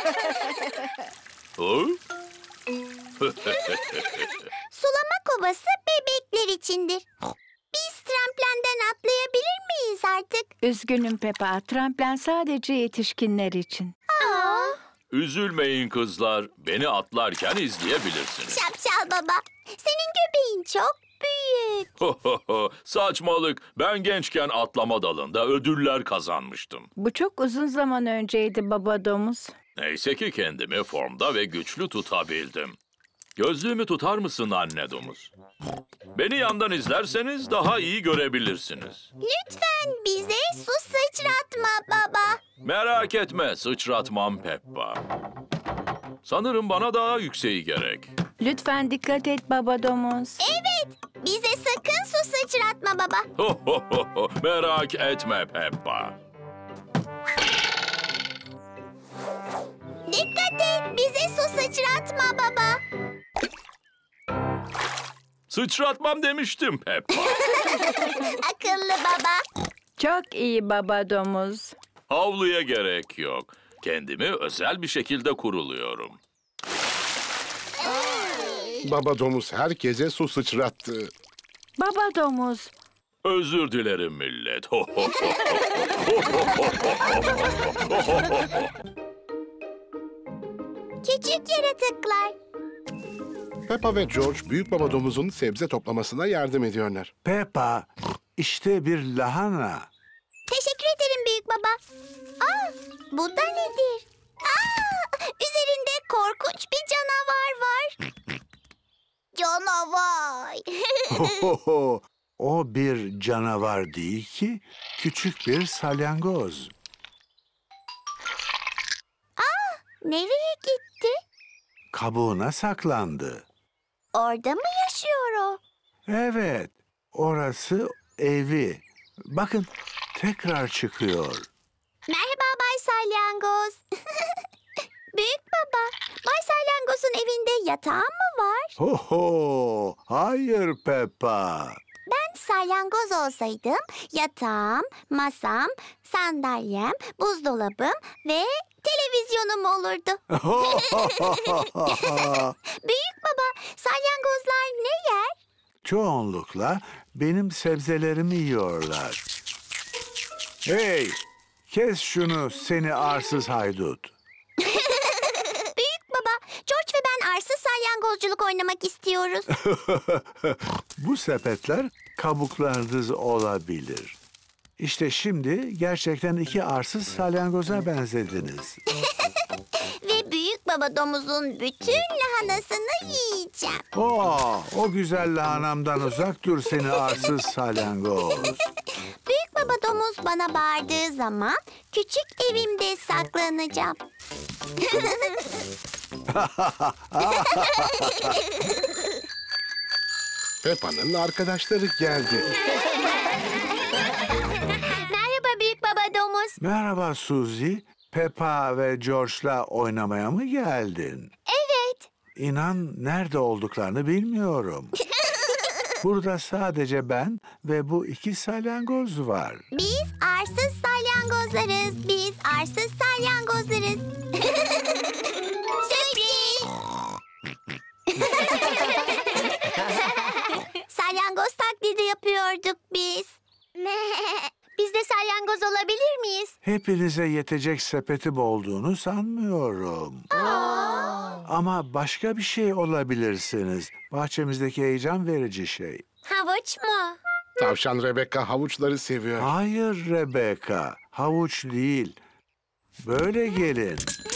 Sulama kovası bebekler içindir. Biz tramplerden atlayabilir miyiz artık? Üzgünüm Peppa, tramplen sadece yetişkinler için. Üzülmeyin kızlar. Beni atlarken izleyebilirsiniz. Şapşal baba, senin göbeğin çok büyük. Saçmalık. Ben gençken atlama dalında ödüller kazanmıştım. Bu çok uzun zaman önceydi baba domuz. Neyse ki kendimi formda ve güçlü tutabildim. Gözlüğümü tutar mısın anne domuz? Beni yandan izlerseniz daha iyi görebilirsiniz. Lütfen bize su sıçratma baba. Merak etme, sıçratmam Peppa. Sanırım bana daha yükseği gerek. Lütfen dikkat et baba domuz. Evet, bize sakın su sıçratma baba. Merak etme Peppa. Dikkat et, bize su sıçratma baba. Sıçratmam demiştim Peppa. Akıllı baba. Çok iyi baba domuz. Havluya gerek yok. Kendimi özel bir şekilde kuruluyorum. Baba domuz herkese su sıçrattı. Baba domuz. Özür dilerim millet. Küçük yaratıklar. Peppa ve George büyük baba domuzun sebze toplamasına yardım ediyorlar. Peppa, işte bir lahana. Teşekkür ederim büyük baba. Aa, bu da nedir? Aa, üzerinde korkunç bir canavar var. Canavar. O bir canavar değil ki, küçük bir salyangoz. Aa, nereye gitti? Kabuğuna saklandı. Orada mı yaşıyor o? Evet, orası evi. Bakın, tekrar çıkıyor. Merhaba Bay Salyangoz. Büyük baba, Bay Salyangoz'un evinde yatağı mı var? Ho, hayır Peppa. Ben salyangoz olsaydım yatağım, masam, sandalyem, buzdolabım ve televizyonum olurdu. Büyük baba, salyangozlar ne yer? Çoğunlukla benim sebzelerimi yiyorlar. Hey, kes şunu seni arsız haydut. Büyük baba, George ve ben arsız salyangozculuk oynamak istiyoruz. Bu sepetler kabuklarınız olabilir. İşte şimdi gerçekten iki arsız salyangoza benzediniz. Ve büyük baba domuzun bütün lahanasını yiyeceğim. O güzel lahanamdan uzak dur seni arsız salyangoz. Büyük baba domuz bana bağırdığı zaman küçük evimde saklanacağım. Peppa'nın arkadaşları geldi. Merhaba büyük baba domuz. Merhaba Suzy. Peppa ve George'la oynamaya mı geldin? Evet. İnan nerede olduklarını bilmiyorum. Burada sadece ben ve bu iki salyangoz var. Biz arsız salyangozlarız. Biz arsız salyangozlarız. Sürpriz! Salyangoz taklidi yapıyorduk biz. Biz de salyangoz olabilir miyiz? Hepinize yetecek sepetim olduğunu sanmıyorum. Ama başka bir şey olabilirsiniz. Bahçemizdeki heyecan verici şey. Havuç mu? Tavşan Rebecca havuçları seviyor. Hayır Rebecca, havuç değil. Böyle gelin.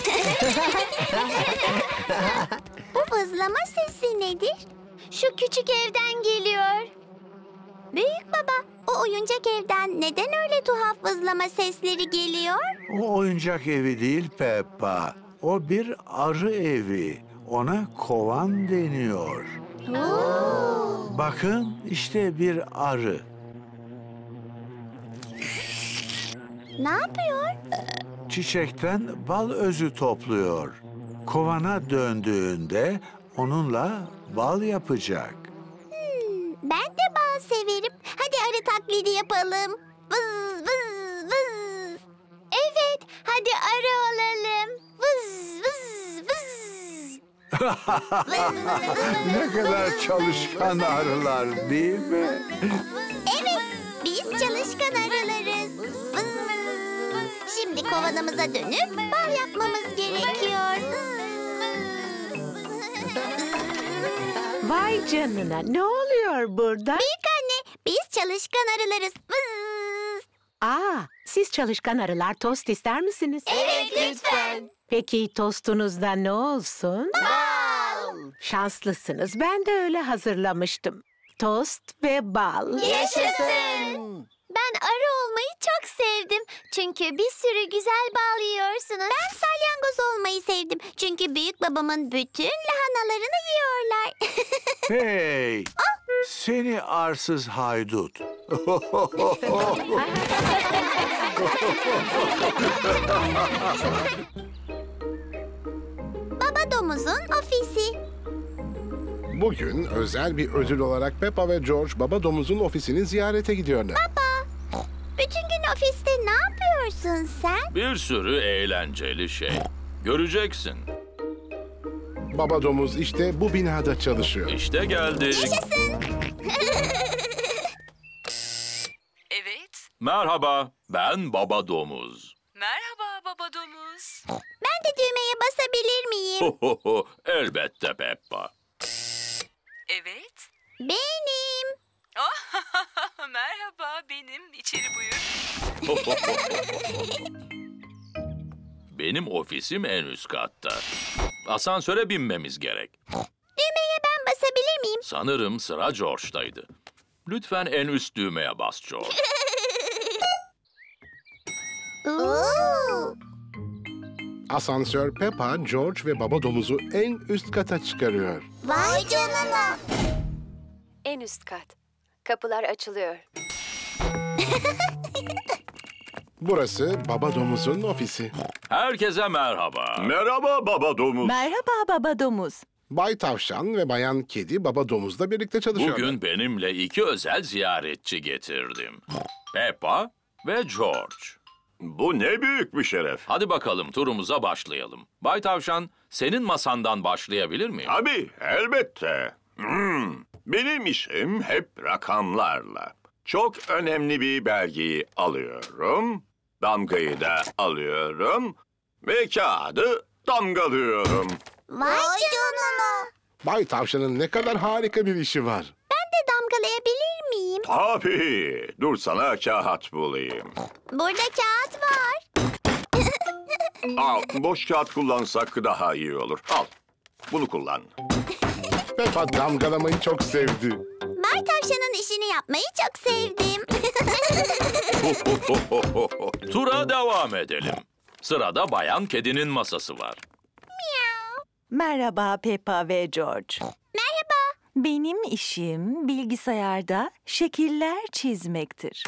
Bu vızlama sesi nedir? Şu küçük evden geliyor. Büyük baba, o oyuncak evden neden öyle tuhaf vızlama sesleri geliyor? O oyuncak evi değil Peppa. O bir arı evi. Ona kovan deniyor. Bakın işte bir arı. Ne yapıyor? Çiçekten bal özü topluyor. Kovana döndüğünde onunla bal yapacak. Ben de bal severim. Hadi arı taklidi yapalım. Vız vız vız. Evet, hadi arı olalım. Vız vız vız. Ne kadar çalışkan arılar değil mi? Evet, biz çalışkan arılarız. Vız. Şimdi kovanımıza dönüp bal yapmamız gerekiyor. Vay canına, ne oluyor burada? Büyük anne, biz çalışkan arılarız. Vız. Siz çalışkan arılar tost ister misiniz? Evet, lütfen. Peki tostunuzda ne olsun? Bal. Şanslısınız, ben de öyle hazırlamıştım. Tost ve bal. Yaşasın. Ben arı olmayı çok sevdim. Çünkü bir sürü güzel bal yiyorsunuz. Ben salyangoz olmayı sevdim. Çünkü büyük babamın bütün lahanalarını yiyorlar. Hey! Seni arsız haydut. Baba domuzun ofisi. Bugün özel bir ödül olarak Peppa ve George baba domuzun ofisini ziyarete gidiyorlar. Baba, bütün gün ofiste ne yapıyorsun sen? Bir sürü eğlenceli şey. Göreceksin. Baba domuz işte bu binada çalışıyor. İşte geldik. Yaşasın. Evet. Merhaba, ben Baba Domuz. Merhaba baba domuz. Ben de düğmeye basabilir miyim? Elbette Peppa. Evet. Benim. Oh, merhaba benim. İçeri buyur. Benim ofisim en üst katta. Asansöre binmemiz gerek. Düğmeye ben basabilir miyim? Sanırım sıra George'daydı. Lütfen en üst düğmeye bas George. Oo. Asansör Peppa, George ve baba domuzu en üst kata çıkarıyor. Vay canına. En üst kat. Kapılar açılıyor. Burası baba domuzun ofisi. Herkese merhaba. Merhaba Baba Domuz. Merhaba baba domuz. Bay Tavşan ve Bayan Kedi baba domuzla birlikte çalışıyorlar. Bugün benimle 2 özel ziyaretçi getirdim. Peppa ve George. Bu ne büyük bir şeref. Hadi bakalım turumuza başlayalım. Bay Tavşan, senin masandan başlayabilir miyim? Tabii, elbette. Benim işim hep rakamlarla. Çok önemli bir belgeyi alıyorum, damgayı da alıyorum ve kağıdı damgalıyorum. Vay canına. Bay Tavşan'ın ne kadar harika bir işi var. Ben de damgalayabilir miyim? Tabii, dur sana kağıt bulayım. Burada kağıt var. Al, boş kağıt kullansak daha iyi olur. Al, bunu kullan. Peppa damgalamayı çok sevdi. Bay Tavşan'ın işini yapmayı çok sevdim. Tura devam edelim. Sırada Bayan Kedi'nin masası var. Merhaba Peppa ve George. Merhaba. Benim işim bilgisayarda şekiller çizmektir.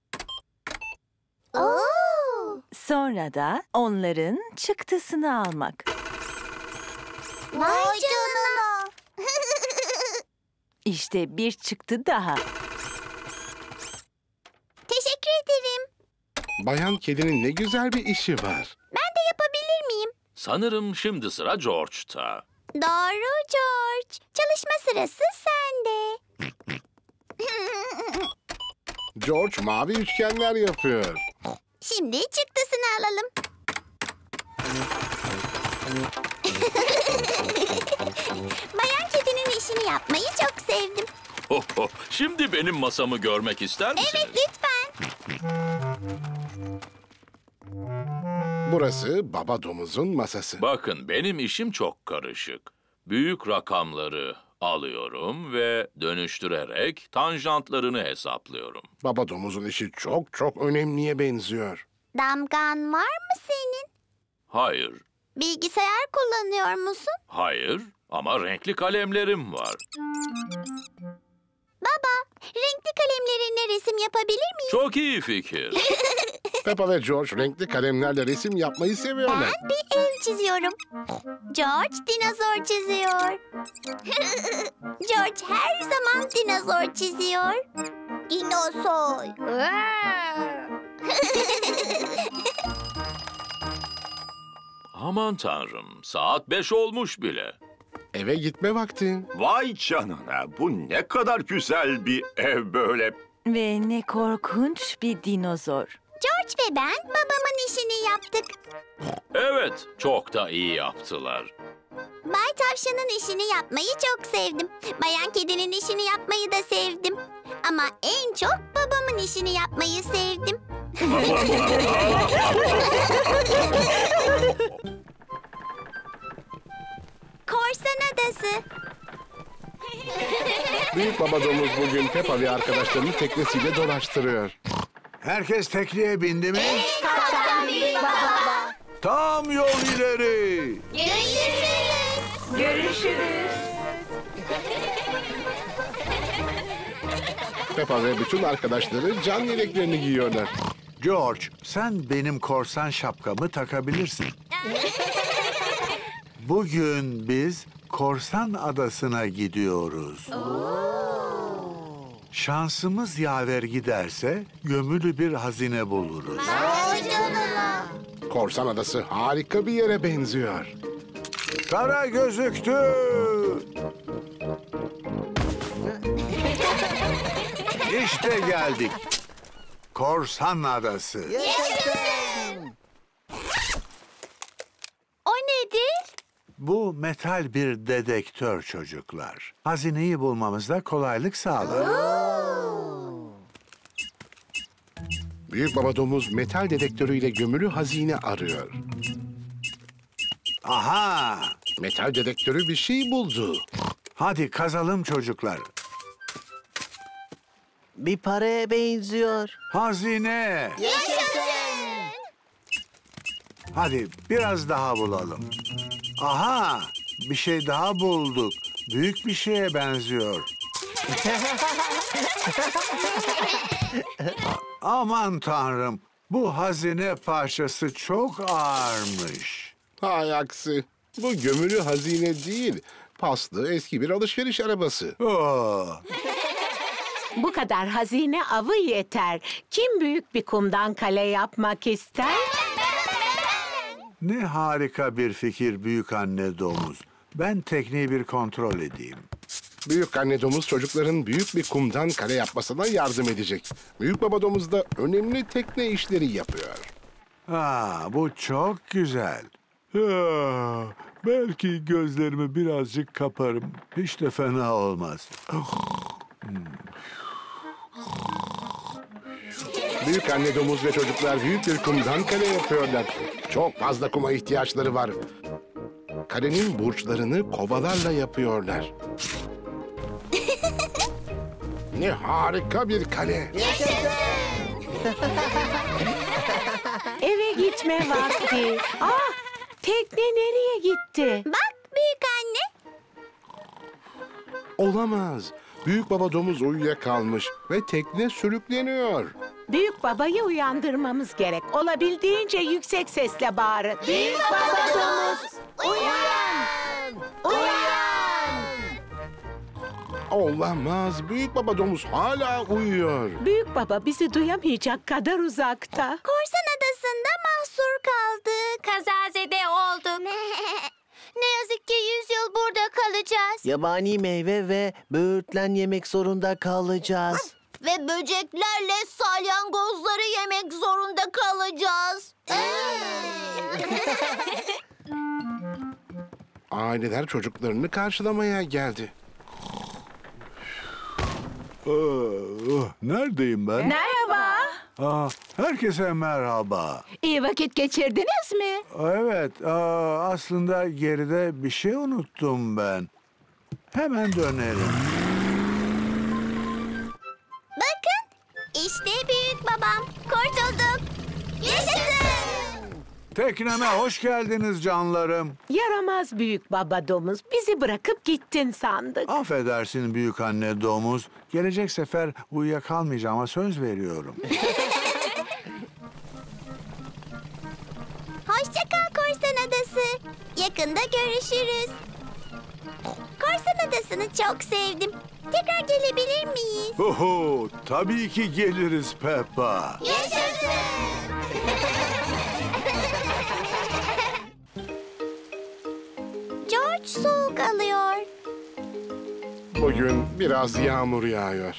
Oo. Sonra da onların çıktısını almak. Vay canına. İşte bir çıktı daha. Teşekkür ederim. Bayan Kedi'nin ne güzel bir işi var. Ben de yapabilir miyim? Sanırım şimdi sıra George'ta. Doğru George. Çalışma sırası sende. George mavi üçgenler yapıyor. Şimdi çıktısını alalım. Bayan Kedi'nin işini yapmayı çok sevdim. Şimdi benim masamı görmek ister misiniz? Evet lütfen. Burası baba domuzun masası. Bakın benim işim çok karışık. Büyük rakamları alıyorum ve dönüştürerek tanjantlarını hesaplıyorum. Baba domuzun işi çok önemliye benziyor. Damgan var mı senin? Hayır, Bilgisayar kullanıyor musun? hayır ama renkli kalemlerim var. Baba, renkli kalemlerinle resim yapabilir miyim? Çok iyi fikir. Peppa ve George renkli kalemlerle resim yapmayı seviyorlar. Ben bir ev çiziyorum. George dinozor çiziyor. George her zaman dinozor çiziyor. Dinozor. Aman tanrım, saat 5 olmuş bile. Eve gitme vakti. Vay canına, bu ne kadar güzel bir ev böyle. Ve ne korkunç bir dinozor. George ve ben babamın işini yaptık. Evet, çok da iyi yaptılar. Bay Tavşan'ın işini yapmayı çok sevdim. Bayan Kedi'nin işini yapmayı da sevdim. Ama en çok babamın işini yapmayı sevdim. Korsan Adası. Büyük baba domuz bugün Peppa ve arkadaşlarını teknesiyle dolaştırıyor. Herkes tekneye bindi mi? Kaptan Büyük Baba. Tam yol ileri. Görüşürüz. Görüşürüz. Peppa ve bütün arkadaşları can yeleklerini giyiyorlar. George, sen benim korsan şapkamı takabilirsin. Bugün biz Korsan Adası'na gidiyoruz. Şansımız yaver giderse gömülü bir hazine buluruz. Korsan Adası harika bir yere benziyor. Kara gözüktü. İşte geldik. Korsan Adası. O nedir? Bu metal bir dedektör çocuklar. Hazineyi bulmamızda kolaylık sağlar. Büyük baba domuz metal dedektörüyle gömülü hazine arıyor. Aha! Metal dedektörü bir şey buldu. Hadi kazalım çocuklar. Bir paraya benziyor. Hazine! Yaşasın! Hadi biraz daha bulalım. Aha! Bir şey daha bulduk. Büyük bir şeye benziyor. Aman tanrım! Bu hazine parçası çok ağırmış. Hay aksi. Bu gömülü hazine değil. Paslı eski bir alışveriş arabası. Bu kadar hazine avı yeter. Kim büyük bir kumdan kale yapmak ister? Ne harika bir fikir büyük anne domuz. Ben tekneyi bir kontrol edeyim. Büyük anne domuz çocukların büyük bir kumdan kale yapmasına yardım edecek. Büyük baba domuz da önemli tekne işleri yapıyor. Bu çok güzel. Belki gözlerimi birazcık kaparım. Hiç de fena olmaz. Büyük anne domuz ve çocuklar büyük bir kumdan kale yapıyorlar. Çok fazla kuma ihtiyaçları var. Kalenin burçlarını kovalarla yapıyorlar. Ne harika bir kale. Eve gitme vakti. Tekne nereye gitti? Bak büyük anne. Olamaz. Büyük baba domuz uyuyakalmış ve tekne sürükleniyor. Büyük babayı uyandırmamız gerek. Olabildiğince yüksek sesle bağırın. Büyük baba domuz, uyan! Uyan! Olamaz. Büyük baba domuz hala uyuyor. Büyük baba bizi duyamayacak kadar uzakta. Korsan adasında mahsur kaldı. Kazazede olduk. Ne yazık ki 100 yıl burada kalacağız. Yabani meyve ve böğürtlen yemek zorunda kalacağız. Ve böceklerle salyangozları yemek zorunda kalacağız. Aileler çocuklarını karşılamaya geldi. Neredeyim ben? Merhaba. Herkese merhaba. İyi vakit geçirdiniz mi? Evet, aslında geride bir şey unuttum ben. Hemen dönerim. Bakın, işte büyük babam. Kurtulduk. Yaşasın! Tekneme hoş geldiniz canlarım. Yaramaz büyük baba domuz. Bizi bırakıp gittin sandık. Affedersin büyük anne domuz. Gelecek sefer uyuyakalmayacağıma söz veriyorum. Hoşça kal Korsan Adası. Yakında görüşürüz. Korsan Adası'nı çok sevdim. Tekrar gelebilir miyiz? Oho, tabii ki geliriz Peppa. Yaşasın! George soğuk alıyor. Bugün biraz yağmur yağıyor.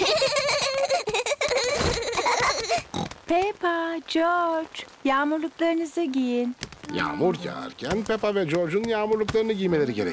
Peppa, George, yağmurluklarınızı giyin. Yağmur yağarken Peppa ve George'un yağmurluklarını giymeleri gerek.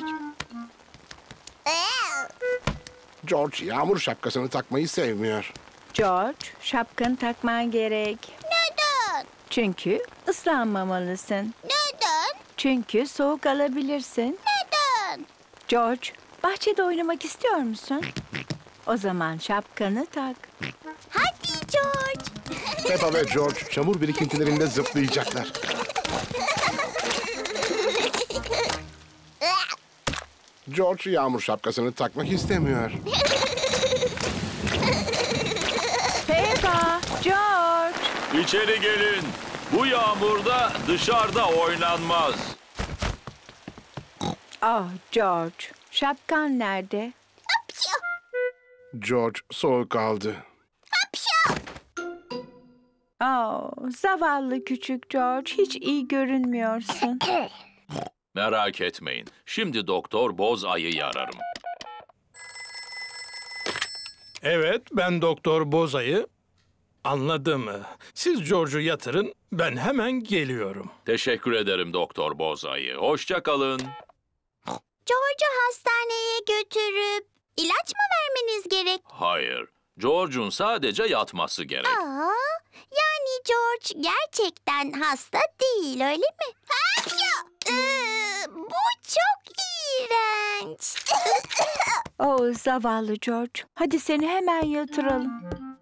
George yağmur şapkasını takmayı sevmiyor. George, şapkanı takman gerek. Neden? Çünkü ıslanmamalısın. Neden? Çünkü soğuk alabilirsin. Neden? George, bahçede oynamak istiyor musun? O zaman şapkanı tak. Hadi George. Peppa ve George çamur birikintilerinde zıplayacaklar. George yağmur şapkasını takmak istemiyor. Peppa, George. İçeri gelin. Bu yağmurda dışarıda oynanmaz. George, şapkan nerede? George soğuk aldı. Zavallı küçük George, hiç iyi görünmüyorsun. Merak etmeyin. Şimdi Doktor Boz Ayı'yı ararım. Evet, ben Doktor Bozayı. Anladım. Siz George'u yatırın, ben hemen geliyorum. Teşekkür ederim Doktor Boz Ayı. Hoşça kalın. George'u hastaneye götürüp ilaç mı vermeniz gerek? Hayır, George'un sadece yatması gerek. Aa, yani George gerçekten hasta değil, öyle mi? Bu çok iğrenç. Oh zavallı George. Hadi seni hemen yatıralım.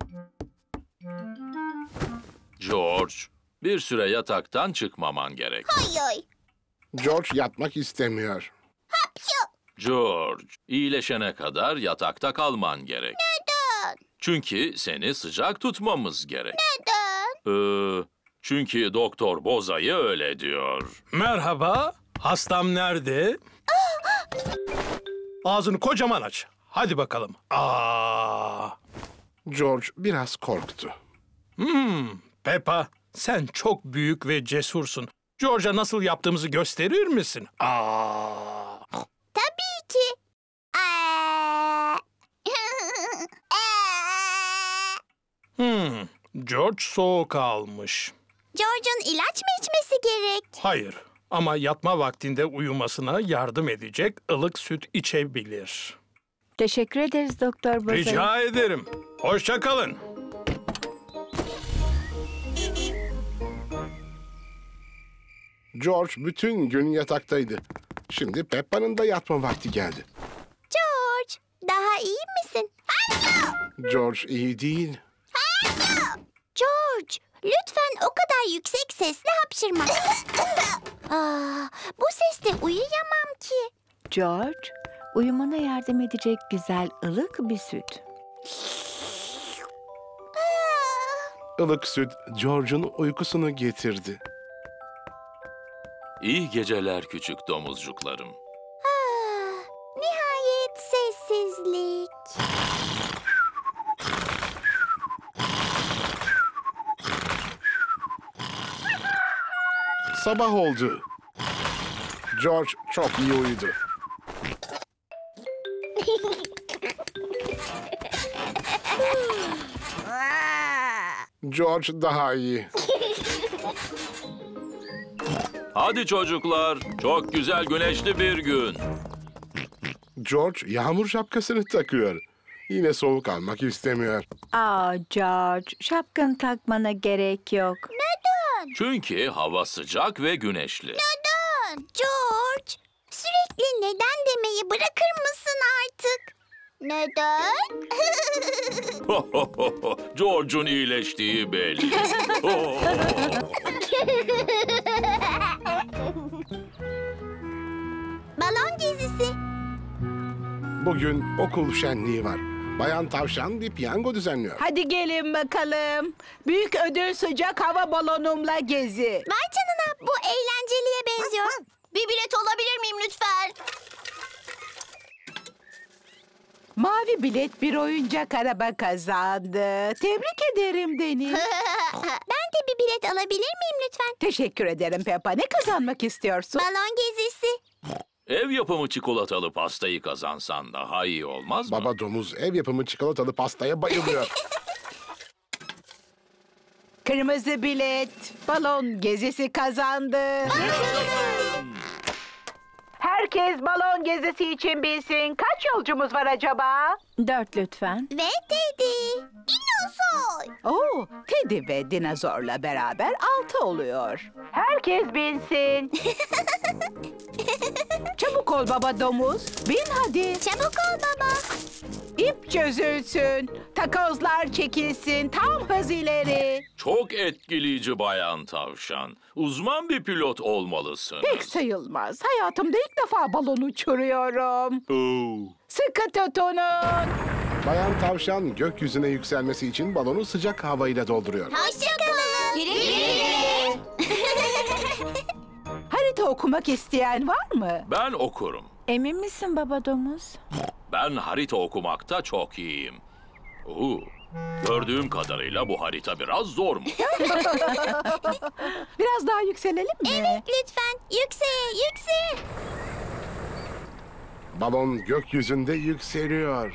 George, bir süre yataktan çıkmaman gerek. Hayır. George yatmak istemiyor. George, iyileşene kadar yatakta kalman gerek. Neden? Çünkü seni sıcak tutmamız gerek. Neden? Çünkü Doktor Boz Ayı öyle diyor. Merhaba, hastam nerede? Ağzını kocaman aç. Hadi bakalım. George biraz korktu. Peppa, sen çok büyük ve cesursun. George'a nasıl yaptığımızı gösterir misin? Tabii ki. George soğuk almış. George'un ilaç mı içmesi gerek? Hayır, ama yatma vaktinde uyumasına yardım edecek ılık süt içebilir. Teşekkür ederiz Doktor Bozayı. Rica ederim. Hoşça kalın. George bütün gün yataktaydı. Şimdi Peppa'nın da yatma vakti geldi. George, daha iyi misin? George iyi değil. George, lütfen o kadar yüksek sesle hapşırma. Bu sesle uyuyamam ki. George, uyumana yardım edecek güzel ılık bir süt. Ilık süt George'un uykusunu getirdi. İyi geceler küçük domuzcuklarım. Nihayet sessizlik. Sabah oldu. George çok iyi uyudu. George daha iyi. Hadi çocuklar, çok güzel güneşli bir gün. George yağmur şapkasını takıyor. Yine soğuk almak istemiyor. George, şapkanı takmana gerek yok. Neden? Çünkü hava sıcak ve güneşli. Neden? George, sürekli neden demeyi bırakır mısın artık? Neden? George'un iyileştiği belli. Balon gezisi. Bugün okul şenliği var. Bayan Tavşan bir piyango düzenliyor. Hadi gelin bakalım. Büyük ödül sıcak hava balonumla gezi. Vay canına, bu eğlenceliye benziyor. Bir bilet olabilir miyim lütfen? Mavi bilet bir oyuncak araba kazandı. Tebrik ederim Deniz. Ben de bir bilet alabilir miyim lütfen? Teşekkür ederim Peppa. Ne kazanmak istiyorsun? Balon gezisi. Ev yapımı çikolatalı pastayı kazansan daha iyi olmaz mı? Baba domuz ev yapımı çikolatalı pastaya bayılıyor. Kırmızı bilet. Balon gezisi kazandı. Herkes balon gezisi için bilsin. Kaç yolcumuz var acaba? 4 lütfen. Ve Teddy. Dinozor. Oo, Teddy ve dinozorla beraber 6 oluyor. Herkes binsin. Çabuk ol baba domuz. Bin hadi. Çabuk ol baba. İp çözülsün. Takozlar çekilsin. Tam hız ileri. Çok etkileyici Bayan Tavşan. Uzman bir pilot olmalısın. Pek sayılmaz. Hayatımda ilk defa balon uçuruyorum. Sıkı tutunun. Bayan Tavşan gökyüzüne yükselmesi için balonu sıcak havayla dolduruyor. Hoşçakalın. Güle Harita okumak isteyen var mı? Ben okurum. Emin misin baba domuz? Ben harita okumakta çok iyiyim. Gördüğüm kadarıyla bu harita biraz zor mu? Biraz daha yükselelim mi? Evet lütfen. Yükseğe, yükseğe. Balon gökyüzünde yükseliyor.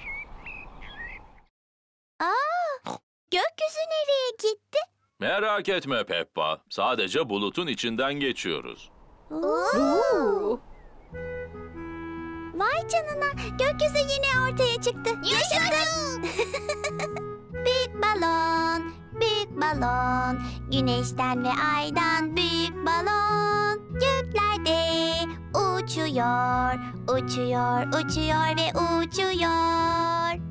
Gökyüzü nereye gitti? Merak etme Peppa. Sadece bulutun içinden geçiyoruz. Vay canına. Gökyüzü yine ortaya çıktı. Yaşasın. Büyük balon, büyük balon. Güneşten ve aydan büyük balon. Göklerde uçuyor, uçuyor, uçuyor ve uçuyor.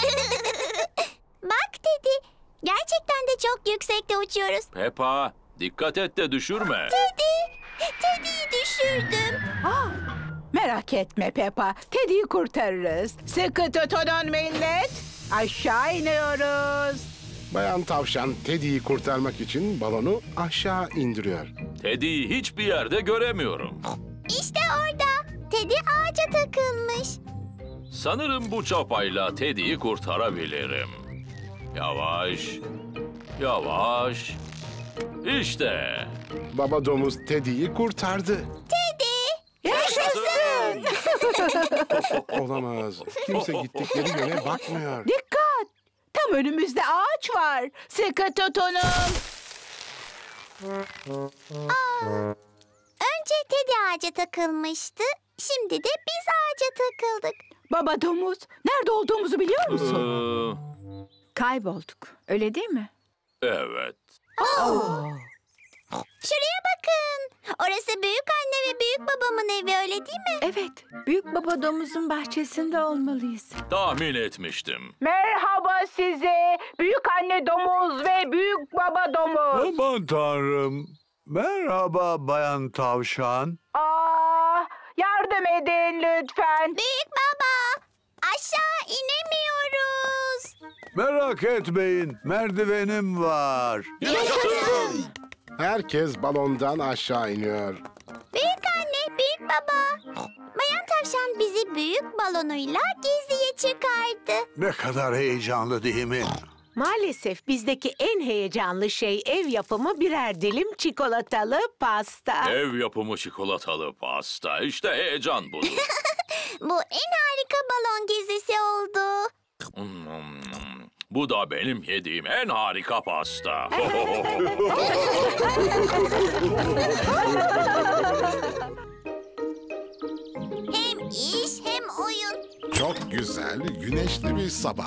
Bak Teddy, gerçekten de çok yüksekte uçuyoruz. Peppa, dikkat et de düşürme. Teddy'yi düşürdüm. Merak etme Peppa, Teddy'yi kurtarırız. Sıkı tutunun millet. Aşağı iniyoruz. Bayan Tavşan Teddy'yi kurtarmak için balonu aşağı indiriyor. Teddy'yi hiçbir yerde göremiyorum. İşte orada. Teddy ağaca takılmış. Sanırım bu çapayla Teddy'yi kurtarabilirim. Yavaş, yavaş. İşte. Baba domuz Teddy'yi kurtardı. Teddy! Yaşasın! Olamaz. Kimse gittikleri yöne bakmıyor. Dikkat! Tam önümüzde ağaç var. Sıkı tutunun. Önce Teddy ağaca takılmıştı. Şimdi de biz ağaca takıldık. Baba domuz, nerede olduğumuzu biliyor musun? Kaybolduk. Öyle değil mi? Evet. Şuraya bakın. Orası büyük anne ve büyük babamın evi, öyle değil mi? Evet. Büyük baba domuzun bahçesinde olmalıyız. Tahmin etmiştim. Merhaba size. Büyük anne domuz ve büyük baba domuz. Aman tanrım. Merhaba Bayan Tavşan. Yardım edin lütfen. Büyük baba, aşağı inemiyoruz. Merak etmeyin, merdivenim var. Yaşasın! Herkes balondan aşağı iniyor. Büyük anne, büyük baba. Bayan Tavşan bizi büyük balonuyla geziye çıkardı. Ne kadar heyecanlı değil mi? Maalesef bizdeki en heyecanlı şey ev yapımı birer dilim çikolatalı pasta. Ev yapımı çikolatalı pasta. İşte heyecan budur. Bu en harika balon gezisi oldu. Bu da benim yediğim en harika pasta. Hem iş hem oyun. Çok güzel, güneşli bir sabah.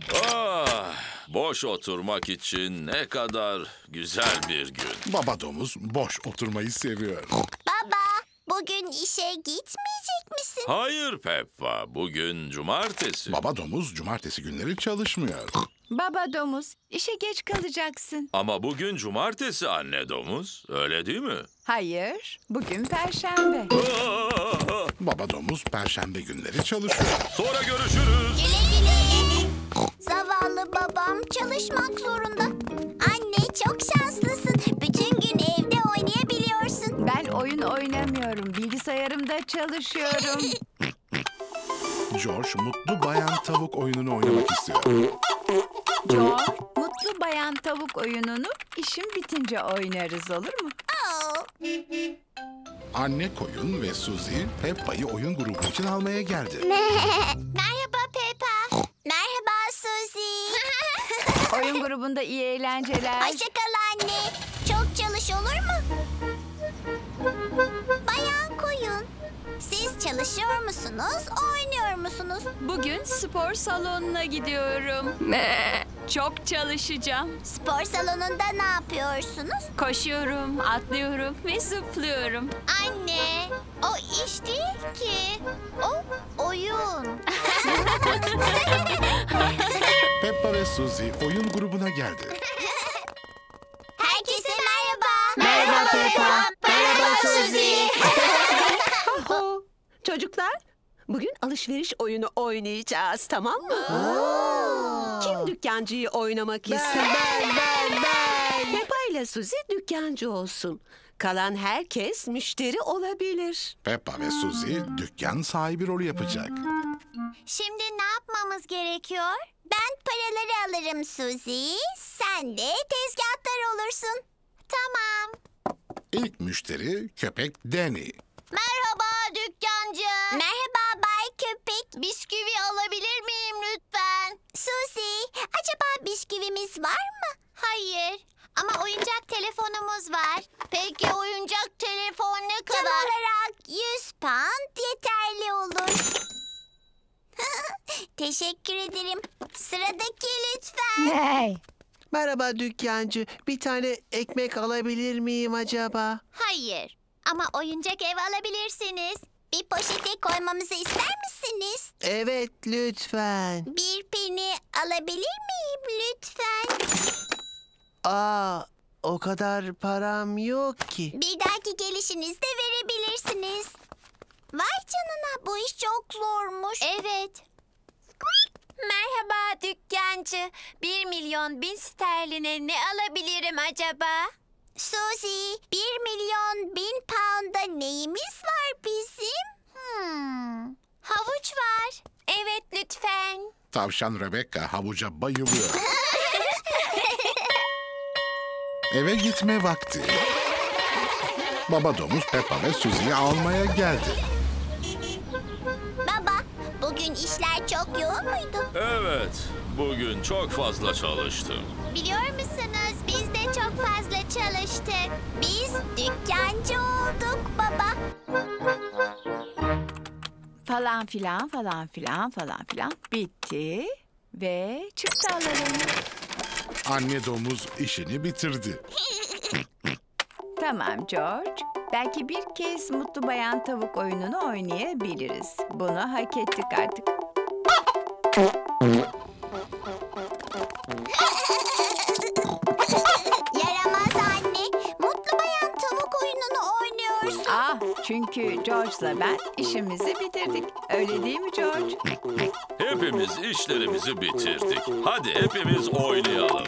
Boş oturmak için ne kadar güzel bir gün. Baba domuz boş oturmayı seviyor. Baba, bugün işe gitmeyecek misin? Hayır Peppa, bugün cumartesi. Baba domuz cumartesi günleri çalışmıyor. Baba domuz, işe geç kalacaksın. Ama bugün cumartesi anne domuz, öyle değil mi? Hayır, bugün perşembe. Baba domuz perşembe günleri çalışıyor. Sonra görüşürüz. Güle güle. Zavallı babam çalışmak zorunda. Anne, çok şanslısın. Bütün gün evde oynayabiliyorsun. Ben oyun oynamıyorum, bilgisayarımda çalışıyorum. George mutlu bayan tavuk oyununu oynamak istiyor. George, mutlu bayan tavuk oyununu işim bitince oynarız, olur mu? Anne koyun ve Suzy Peppa'yı oyun grubu için almaya geldi. Merhaba Peppa. Merhaba Suzy. Oyun grubunda iyi eğlenceler. Hoşça kal anne. Çok çalış, olur mu? Bayan koyun, siz çalışıyor musunuz, oynuyor musunuz? Bugün spor salonuna gidiyorum. Çok çalışacağım. Spor salonunda ne yapıyorsunuz? Koşuyorum, atlıyorum ve zıplıyorum. Anne, o iş değil ki. O oyun. Peppa ve Suzy oyun grubuna geldi. Herkese merhaba. Merhaba Peppa. Merhaba Suzy. Çocuklar, bugün alışveriş oyunu oynayacağız, tamam mı? Kim dükkancıyı oynamak ister? Ben. Peppa ile Suzy dükkancı olsun. Kalan herkes müşteri olabilir. Peppa ve Suzy dükkan sahibi rolü yapacak. Şimdi ne yapmamız gerekiyor? Ben paraları alırım Suzy. Sen de tezgahtar olursun. Tamam. İlk müşteri köpek Danny. Merhaba dükkancı. Merhaba Bay Köpek. Bisküvi alabilir miyim lütfen? Suzy, acaba bisküvimiz var mı? Hayır. Ama oyuncak telefonumuz var. Peki oyuncak telefon ne kadar? Tam olarak 100 pound yeterli olur. Teşekkür ederim. Sıradaki lütfen. Merhaba dükkancı. Bir tane ekmek alabilir miyim acaba? Hayır. Ama oyuncak ev alabilirsiniz. Bir poşete koymamızı ister misiniz? Evet, lütfen. Bir peni alabilir miyim lütfen? O kadar param yok ki. Bir dahaki gelişinizde verebilirsiniz. Vay canına, bu iş çok zormuş. Evet. Merhaba dükkancı. 1 milyon 1000 sterline ne alabilirim acaba? Suzy, 1 milyon 1000 pound'a neyimiz var bizim? Havuç var. Evet lütfen. Tavşan Rebecca havuca bayılıyor. Eve gitme vakti. Baba domuz Peppa ve Suzy'yi almaya geldi. Baba, bugün işler çok yoğun muydu? Evet, bugün çok fazla çalıştım. Biliyor musunuz, biz de çok fazla çalıştık. Biz dükkancı olduk baba. Falan filan bitti ve çıktı alalım. Anne domuz işini bitirdi. Tamam George. Belki bir kez Mutlu Bayan Tavuk oyununu oynayabiliriz. Bunu hak ettik artık. Yaramaz anne. Mutlu Bayan Tavuk oyununu oynuyorsun. Çünkü George'la ben işimizi bitirdik. Öyle değil mi George? Hepimiz işlerimizi bitirdik. Hadi hepimiz oynayalım.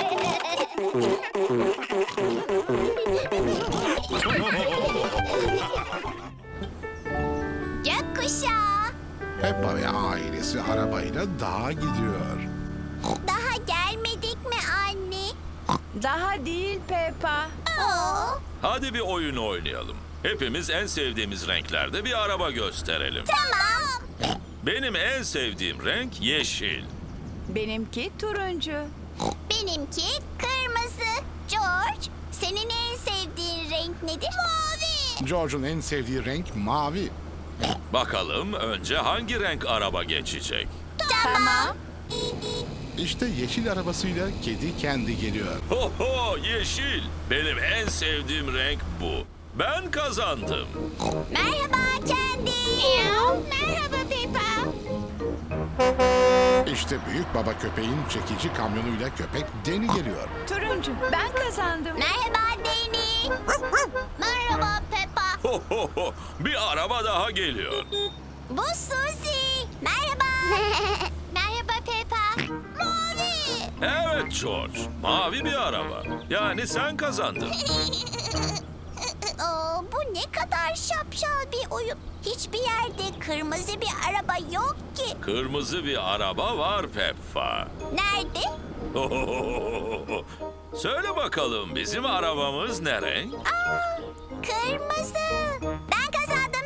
Gökkuşağı. Peppa ve ailesi arabayla dağa gidiyor. Daha gelmedik mi anne? Daha değil Peppa. Hadi bir oyun oynayalım. Hepimiz en sevdiğimiz renklerde bir araba gösterelim. Tamam. Benim en sevdiğim renk yeşil. Benimki turuncu. Benimki kırmızı. George, senin en sevdiğin renk nedir? Mavi. George'un en sevdiği renk mavi. Bakalım önce hangi renk araba geçecek? Tamam. İşte yeşil arabasıyla kedi kendi geliyor. Ho ho, yeşil. Benim en sevdiğim renk bu. Ben kazandım. Merhaba Kendi. Merhaba Peppa. İşte büyük baba köpeğin çekici kamyonuyla köpek Danny geliyor. Turuncu, ben kazandım. Merhaba Danny. Merhaba Peppa. Ho ho ho, bir araba daha geliyor. Bu Suzy. Merhaba. Merhaba Peppa. Mavi. Evet George, mavi bir araba. Yani sen kazandın. Bu ne kadar şapşal bir oyun. Hiçbir yerde kırmızı bir araba yok ki. Kırmızı bir araba var Peppa. Nerede? Söyle bakalım, bizim arabamız ne renk? Kırmızı. Ben kazandım.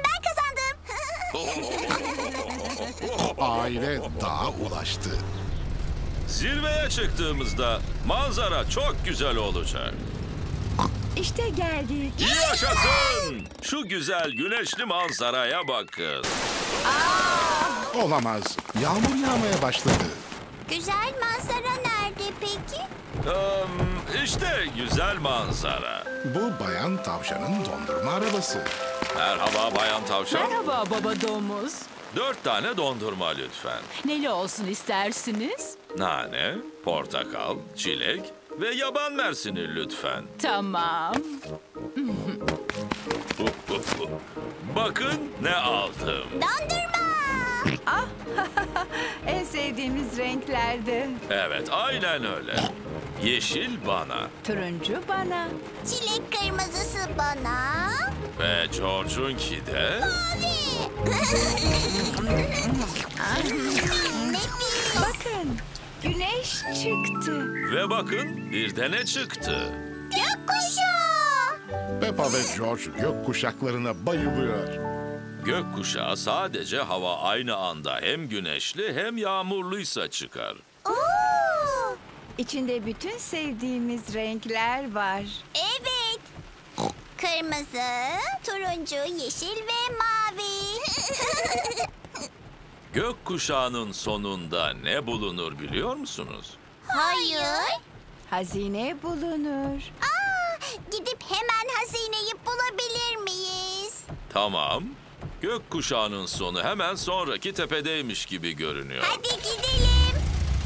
Aile dağa ulaştı. Zirveye çıktığımızda manzara çok güzel olacak. İşte geldik. Yaşasın! Şu güzel güneşli manzaraya bakın. Olamaz. Yağmur yağmaya başladı. Güzel manzara nerede peki? İşte güzel manzara. Bu Bayan Tavşan'ın dondurma arabası. Merhaba Bayan Tavşan. Merhaba baba domuz. 4 tane dondurma lütfen. Neli olsun istersiniz? Nane, portakal, çilek ve yaban mersini lütfen. Tamam. Bakın ne aldım. Dondurma. Ah, en sevdiğimiz renklerdi. Evet, aynen öyle. Yeşil bana Turuncu bana. Çilek kırmızısı bana. ve George'unki de... Bakın, güneş çıktı. Ve bakın bir de ne çıktı? Gökkuşağı. Peppa ve George gökkuşaklarına bayılıyor. Gökkuşağı sadece hava aynı anda hem güneşli hem yağmurluysa çıkar. İçinde bütün sevdiğimiz renkler var. Evet. Kırmızı, turuncu, yeşil ve mavi. Gökkuşağının sonunda ne bulunur biliyor musunuz? Hayır. Hazine bulunur. Gidip hemen hazineyi bulabilir miyiz? Tamam. Gökkuşağının sonu hemen sonraki tepedeymiş gibi görünüyor. Hadi gidelim.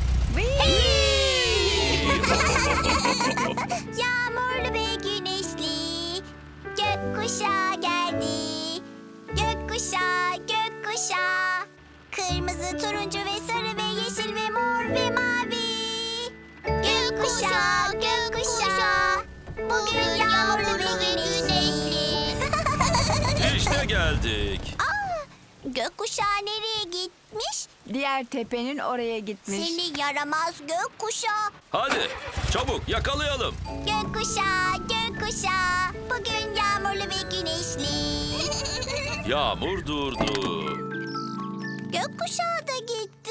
Yağmurlu ve güneşli gökkuşağı geldi. Gökkuşağı, gökkuşağı. Kırmızı, turuncu ve sarı ve yeşil ve mor ve mavi. Gökkuşağı, gökkuşağı. Bugün yağmurlu ve güneşli. İşte geldik. Gökkuşağı nereye gitmiş? Diğer tepenin oraya gitmiş. Seni yaramaz gökkuşağı. Hadi çabuk yakalayalım. Gökkuşağı, gökkuşağı. Bugün yağmurlu ve güneşli. Yağmur durdu. Gökkuşağı da gitti.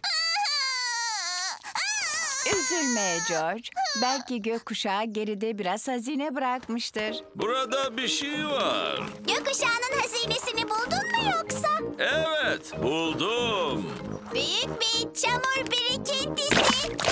Üzülme George. Belki gökkuşağı geride biraz hazine bırakmıştır. Burada bir şey var. Gökkuşağının hazinesini buldun mu yoksa? Evet, buldum. Büyük bir çamur birikintisi.